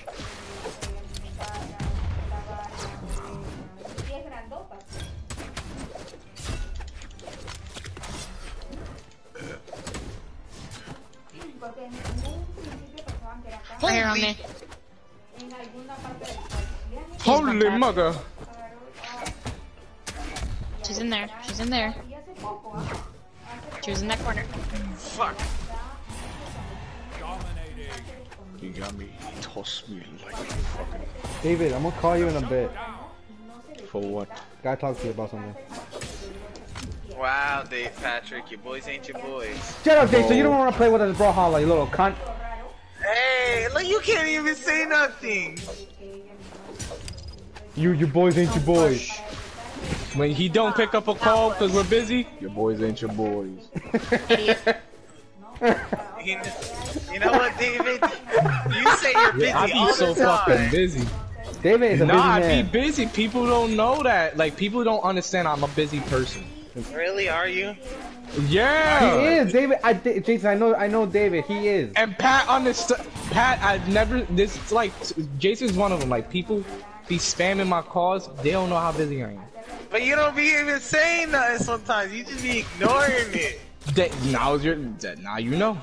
Right here on me. Holy mother! She's in there. She's in there. She was in that corner. fuck. You got me. Toss me like fucking. David, I'm gonna call you in a bit. For what? Gotta talk to you about something. Wow, Dave Patrick, your boys ain't your boys. Shut up, Dave. So you don't want to play with us, Brawlhalla, you little cunt. Hey, look, you can't even say nothing. You, your boys ain't your boys. When he don't pick up a call because we're busy, your boys ain't your boys. You know, you know what, David? You say you're busy Yeah, I be all so the time. fucking busy. David is a nah, busy I man. be busy. People don't know that. Like, people don't understand I'm a busy person. Really, are you? Yeah. He is, David. I, Jason, I know, I know, David. He is. And Pat understand. Pat, I've never. This like Jason's one of them. Like, people be spamming my calls. They don't know how busy I am. But you don't be even saying nothing sometimes. You just be ignoring it. That now your. That now you know.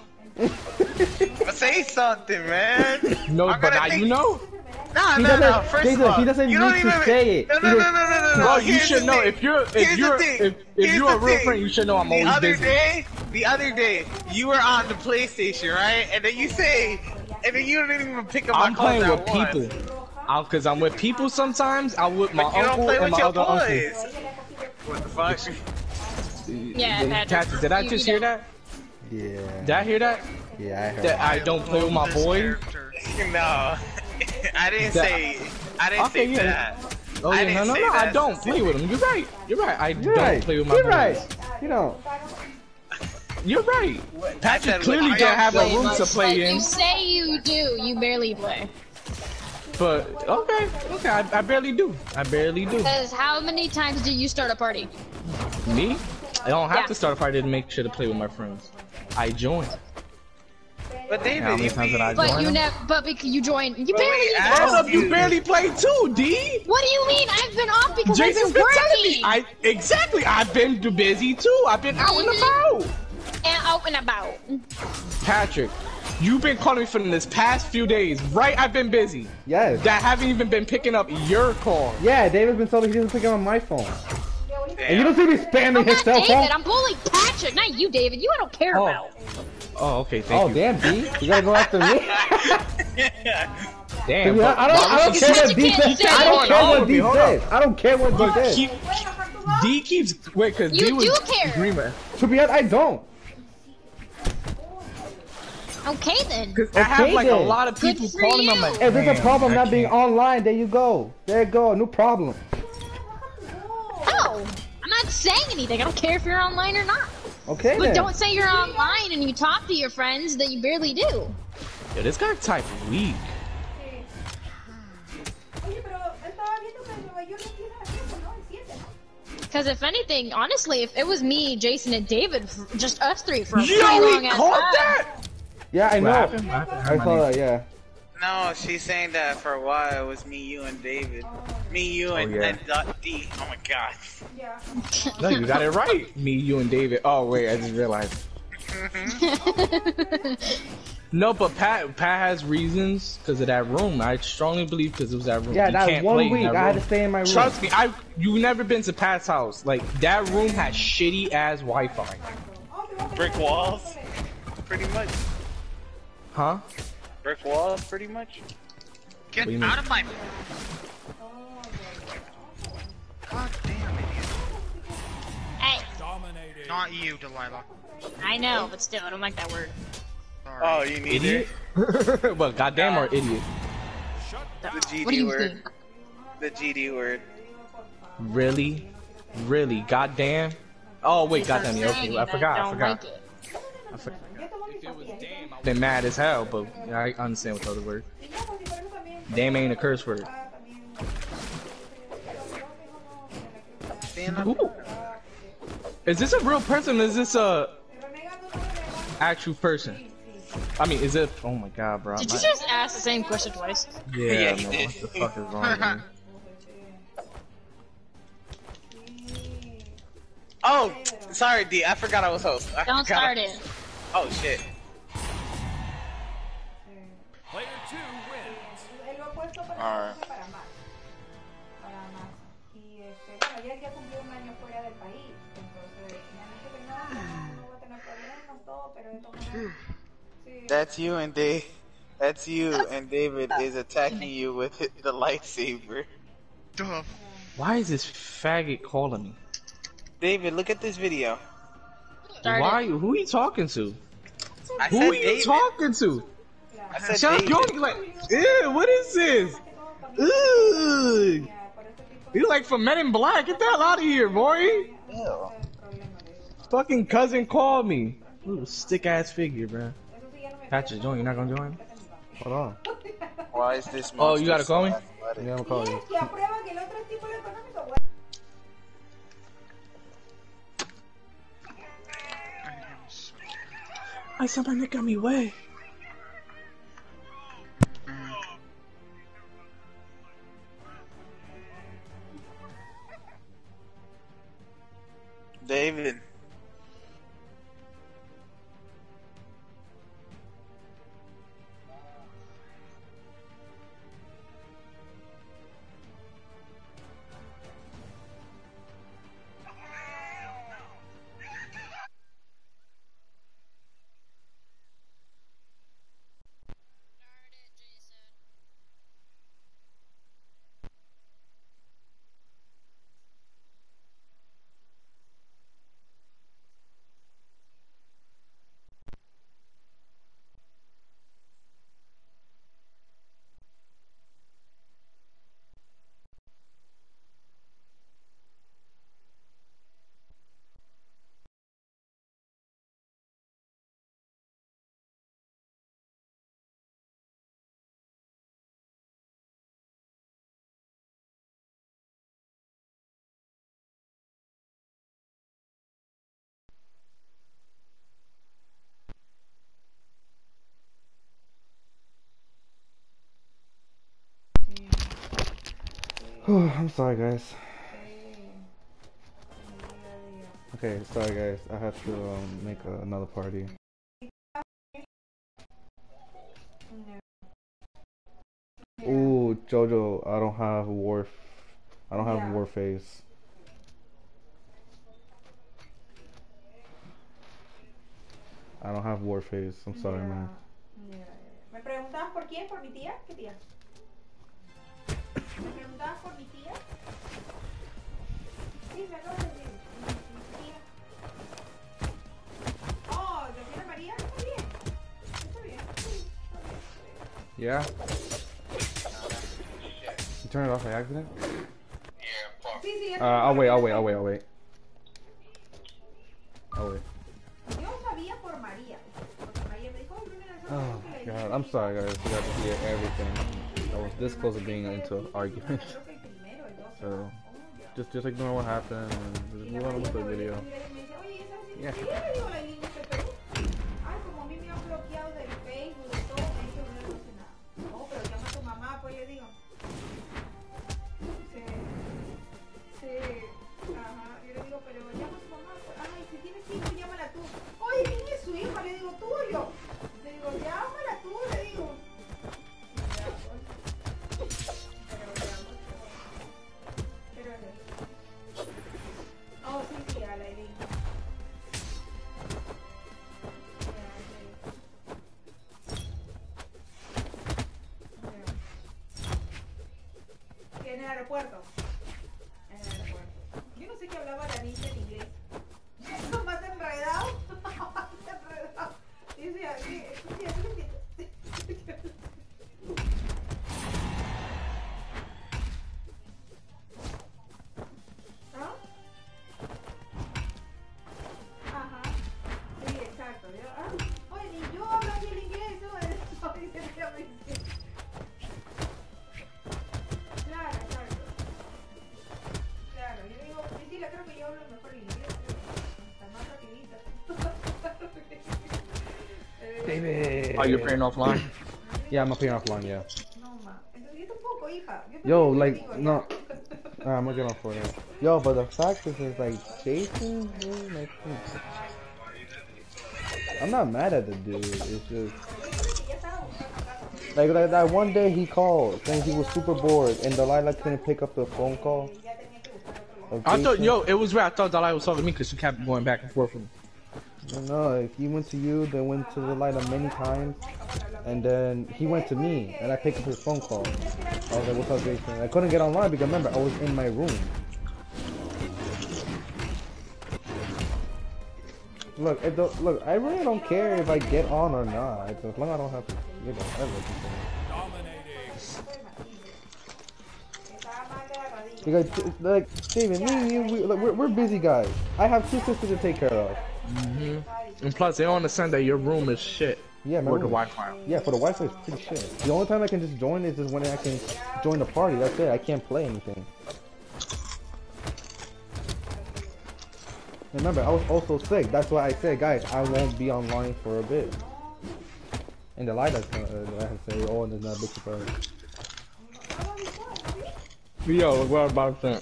But say something, man. No, I'm but gonna now think- you know. Nah, He nah, nah. doesn't- First Jason, of all, he doesn't you don't need to even say it. No, He no, no, just- no, no, no. Bro, no. you Here's should the know thing. if you're if Here's the you're thing. if, if Here's you're a the real thing. friend, you should know I'm The always other busy. day, the other day, you were on the PlayStation, right? And then you say, and then you didn't even pick up my I'm calls playing at with once. people. I'm, Cause I'm with people sometimes. I'm with my But you don't uncle play and with my your other uncle. boys. What the fuck? Yeah, Patrick. Cassie, did I You- just you hear don't. that? Yeah. Did I hear that? Yeah, I heard. That I don't play with my boys. No, I didn't That- say. I didn't Okay, say yeah. that. Oh I yeah, didn't no, no, say no. I that don't play with them. You're right. You're right. I You're don't right. play with my You're boys. right. You know. You're right. Patrick said clearly what- didn't have a Play room much, to but play in. You say you do. You barely play. But okay, okay, I, I barely do. I barely do. Because how many times do you start a party? Me? I don't have Yeah. to start a party to make sure to play with my friends. I join. But David, How many you times be- did I But join you them? never. But because you join. You But barely. wait, even I- Hold go. up, you barely play too, D. What do you mean? I've been off because Jason's I've been been telling working. me. I exactly. I've been too busy too. I've been out and about. And out and about. Patrick, you've been calling me for this past few days, right? I've been busy. Yes. That haven't even been picking up your call. Yeah, David's been told he doesn't pick up on my phone. And you don't see me spamming I'm his not cell David. phone. I'm bullying Patrick, not you, David. You I don't care Oh. about. Oh, okay. Thank Oh you. damn, D, you gotta go after me. Damn. Yeah, I don't. I don't care what D Patrick says. can't I don't say care it. what D Hold on. says. I don't care what D says. Keep, D keeps wait, cause You D was do care. agreement. To be honest, I don't. Okay then. Cause I have Okay, like a then. lot of Good people for calling. I'm you. like, If there's a "Damn, problem I not being can't." online, there you go. There you go. No problem. No, I'm not saying anything. I don't care if you're online or not. Okay But then. don't say you're online and you talk to your friends that you barely do. Yo, this guy type weak. Oye, pero estaba viendo que en Nueva York empieza a hacer eso, ¿no? El siete, ¿no? Because if anything, honestly, if it was me, Jason, and David, f- just us three for a Yo, pretty long he ass caught time. that. Yeah, I What know. happened? What happened? I saw that. Yeah. No, she's saying that for a while it was me, you, and David. Me, you, and, yeah. and uh, D. Oh my god. No, you got it right. Me, you, and David. Oh wait, I just realized. No, but Pat, Pat has reasons because of that room. I strongly believe because it was that room. Yeah, You that can't one play in week that I had room. to stay in my room. Trust me, I you never been to Pat's house. Like that room has shitty ass Wi-Fi. Brick walls? Pretty much. Huh? Brick walls, pretty much. Get What do you out mean? of my. God damn it. Hey, Not you, Delilah. I know, but still, I don't like that word. Sorry. Oh, you need Idiot? it? Well, goddamn or idiot? The What do G D you word. think? The G D word. Really? Really? Goddamn? Oh wait, goddamn. Yeah, okay, I forgot. I don't forgot. like it. I forgot. If it was damn, I'd been mad as hell, but I understand what the other word. Damn ain't a curse word. Ooh. Is this a real person? Is this a actual person? I mean, is it? Oh my god, bro. Did My- you just ask the same question twice? Yeah, Yeah, he man, did. what the fuck is wrong with me? Oh, sorry, D. I forgot I was host. I Don't forgot. start it. Oh shit. Player two wins. Él lo ha puesto para Alright. hacerse para más. Para más. Y este, bueno, ya él ya cumplió un año fuera del país. Entonces, me han dicho que no, no, no va a tener problemas todo, pero de todas maneras. Sí. That's you and Dave. That's you and David is attacking you with the lightsaber. Duh. Why is this faggot calling me? David, look at this video. Started. Why? Who are you talking to? I Who said are you David. talking to? I said Shut up, David. you only like, ew, what is this? Ugh. You like from Men in Black? Get the hell out of here, boy. Ew. Fucking cousin called me. Little stick ass figure, bro. Patrick, join. You're not gonna join? Hold on. Why is this Oh, you gotta call me? athletic? Yeah, I'm gonna call you. Que aprueba que el otro es tipo de económico. Ay, somebody got me way. David. I'm sorry, guys. Okay, sorry, guys. I have to um, make a, another party. Ooh, Jojo, I don't have war. I don't have Yeah. war face. I don't have war face. I'm sorry, man. ¿Me preguntabas por quién? ¿Por mi tía? ¿Qué tía? ¿Me preguntabas por mi tía? Sí, me acabo de decir. Mi tía. Oh, ¿de tía María? Está bien. Está bien. Sí, está bien. Yeah. You turned it off by accident? Sí, sí, Uh, I'll wait. I'll wait. I'll wait. I'll wait. I'll wait. Yo sabía por María. Porque María me dijo, "Ay, mira, eso Oh es lo que le God, I'm sorry, guys. You got to hear everything. I was this close to being into an argument. Creo que el primero, el dos. So just just ignore what happened and just move on with the video. Yeah. Y yo le digo, la línea de Perú. Ay, como a mí me han bloqueado del Facebook, de todo, me dice, no le hace nada. No, pero llama a tu mamá, pues yo digo. Sí. Sí. Ajá. Yo le digo, pero llama a tu mamá. Pues, ay, si tienes hijo, llámala tú. Oye, ¿quién es su hijo? Le digo, tuyo. Le digo, llámala tú, le digo. Ya, pues. Pero ya, pues. Pero oh, sí, sí, a la Eileen. En el aeropuerto. En el aeropuerto. Yo no sé qué hablaba la niña en inglés. Eso más enredado. Más enredado. Y decía, ¿qué? ¿Tú me entiendes? ¿Ah? Ajá. Sí, exacto. Yo, ah, oye, ni yo hablo aquí el inglés, ¿no? Eso dice que hablo inglés. Claro, exacto. Claro, yo digo, Priscila, creo que yo hablo mejor el inglés. Está más rapidita. David. Oh, you're playing offline? Yeah, I'm appearing offline. Yeah. No, ma. Entonces yo tampoco, hija. Yo Yo, también te like digo, no. ya. Alright, I'm gonna get on for it. Yo, but the fact is, is like Jason, dude, like, I'm not mad at the dude. It's just like, like that one day he called saying he was super bored, and Delilah couldn't pick up the phone call. of I thought, Jason. yo, it was right. I thought Dalai was talking to me because she kept going back and forth with me. No, he went to you, then went to the light many times, and then he went to me, and I picked up his phone call. I was like, what's up, Jason? I couldn't get online because remember, I was in my room. Look, it don't, look, I really don't care if I get on or not. As long as I don't have to, you know, everything. Because, like, Steven, me and you, we, like, we're, we're busy guys. I have two sisters to take care of. Mm-hmm. And plus, they don't understand that your room is shit. Yeah, my for the room. Wi-Fi. Yeah, for the Wi-Fi is pretty shit. The only time I can just join is just when I can join the party. That's it. I can't play anything. Remember, I was also sick. That's why I said, guys, I won't be online for a bit. And the light that's gonna, uh, I have to say, oh, and there's not a big surprise. Yo, what about that?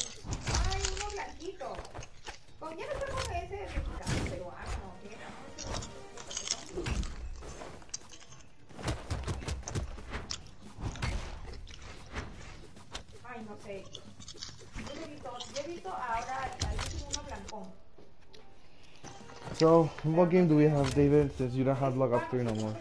So, what game do we have, David, since you don't have luck up three no more?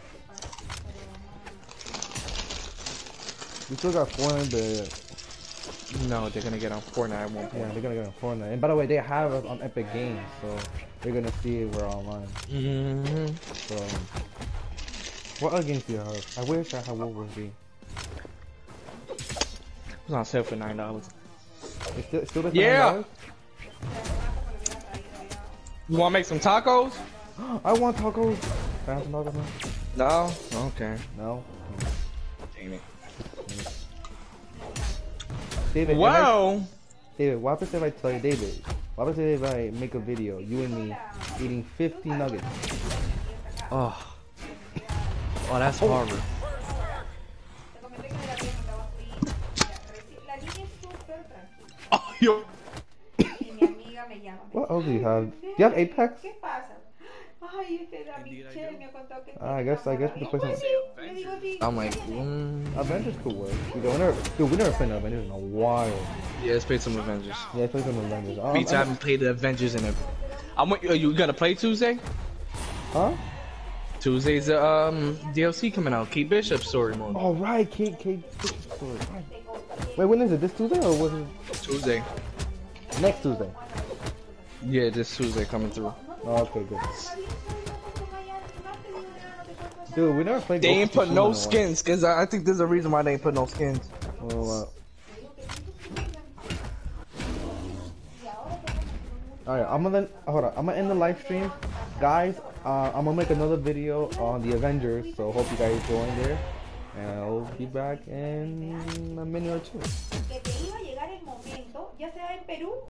We still got Fortnite, but... No, they're gonna get on Fortnite at one point. Yeah, they're gonna get on Fortnite. And by the way, they have us on Epic Games, so they're gonna see if we're online. Mm-hmm. So, what other games do you have? I wish I had World War Z. It's on sale for nine dollars. It's still, still yeah! You wanna make some tacos? I want tacos. Can I have some tacos now? No? Okay. No? Dang it. David, wow! I, David, what happens if I tell you, David, what happens if I make a video, you and me, eating fifty nuggets? Oh. Oh, that's oh. horrible. Oh, yo. What else do you have? Do you have Apex? Uh, I guess I guess we can play some. I'm like, mm. Avengers could work. Dude, we never, dude, we never played no Avengers in a while. Yeah, let's play some Avengers. Yeah, let's play some Avengers. Um, Beats, I haven't played the Avengers in a. I'm. Are you gonna play Tuesday? Huh? Tuesday's the um D L C coming out. Kate Bishop's story mode. Oh right, Kate Kate Bishop's story. Right. Wait, when is it? This Tuesday or was it? Tuesday. Next Tuesday. Yeah, this Tuesday coming through. Oh, okay, good. Dude, we never played. They ain't put no skins, cause I, I think there's a reason why they ain't put no skins. Oh, uh... Alright, I'm gonna hold on. I'm gonna end the live stream, guys. Uh, I'm gonna make another video on the Avengers, so hope you guys join there, and I'll be back in a minute or two.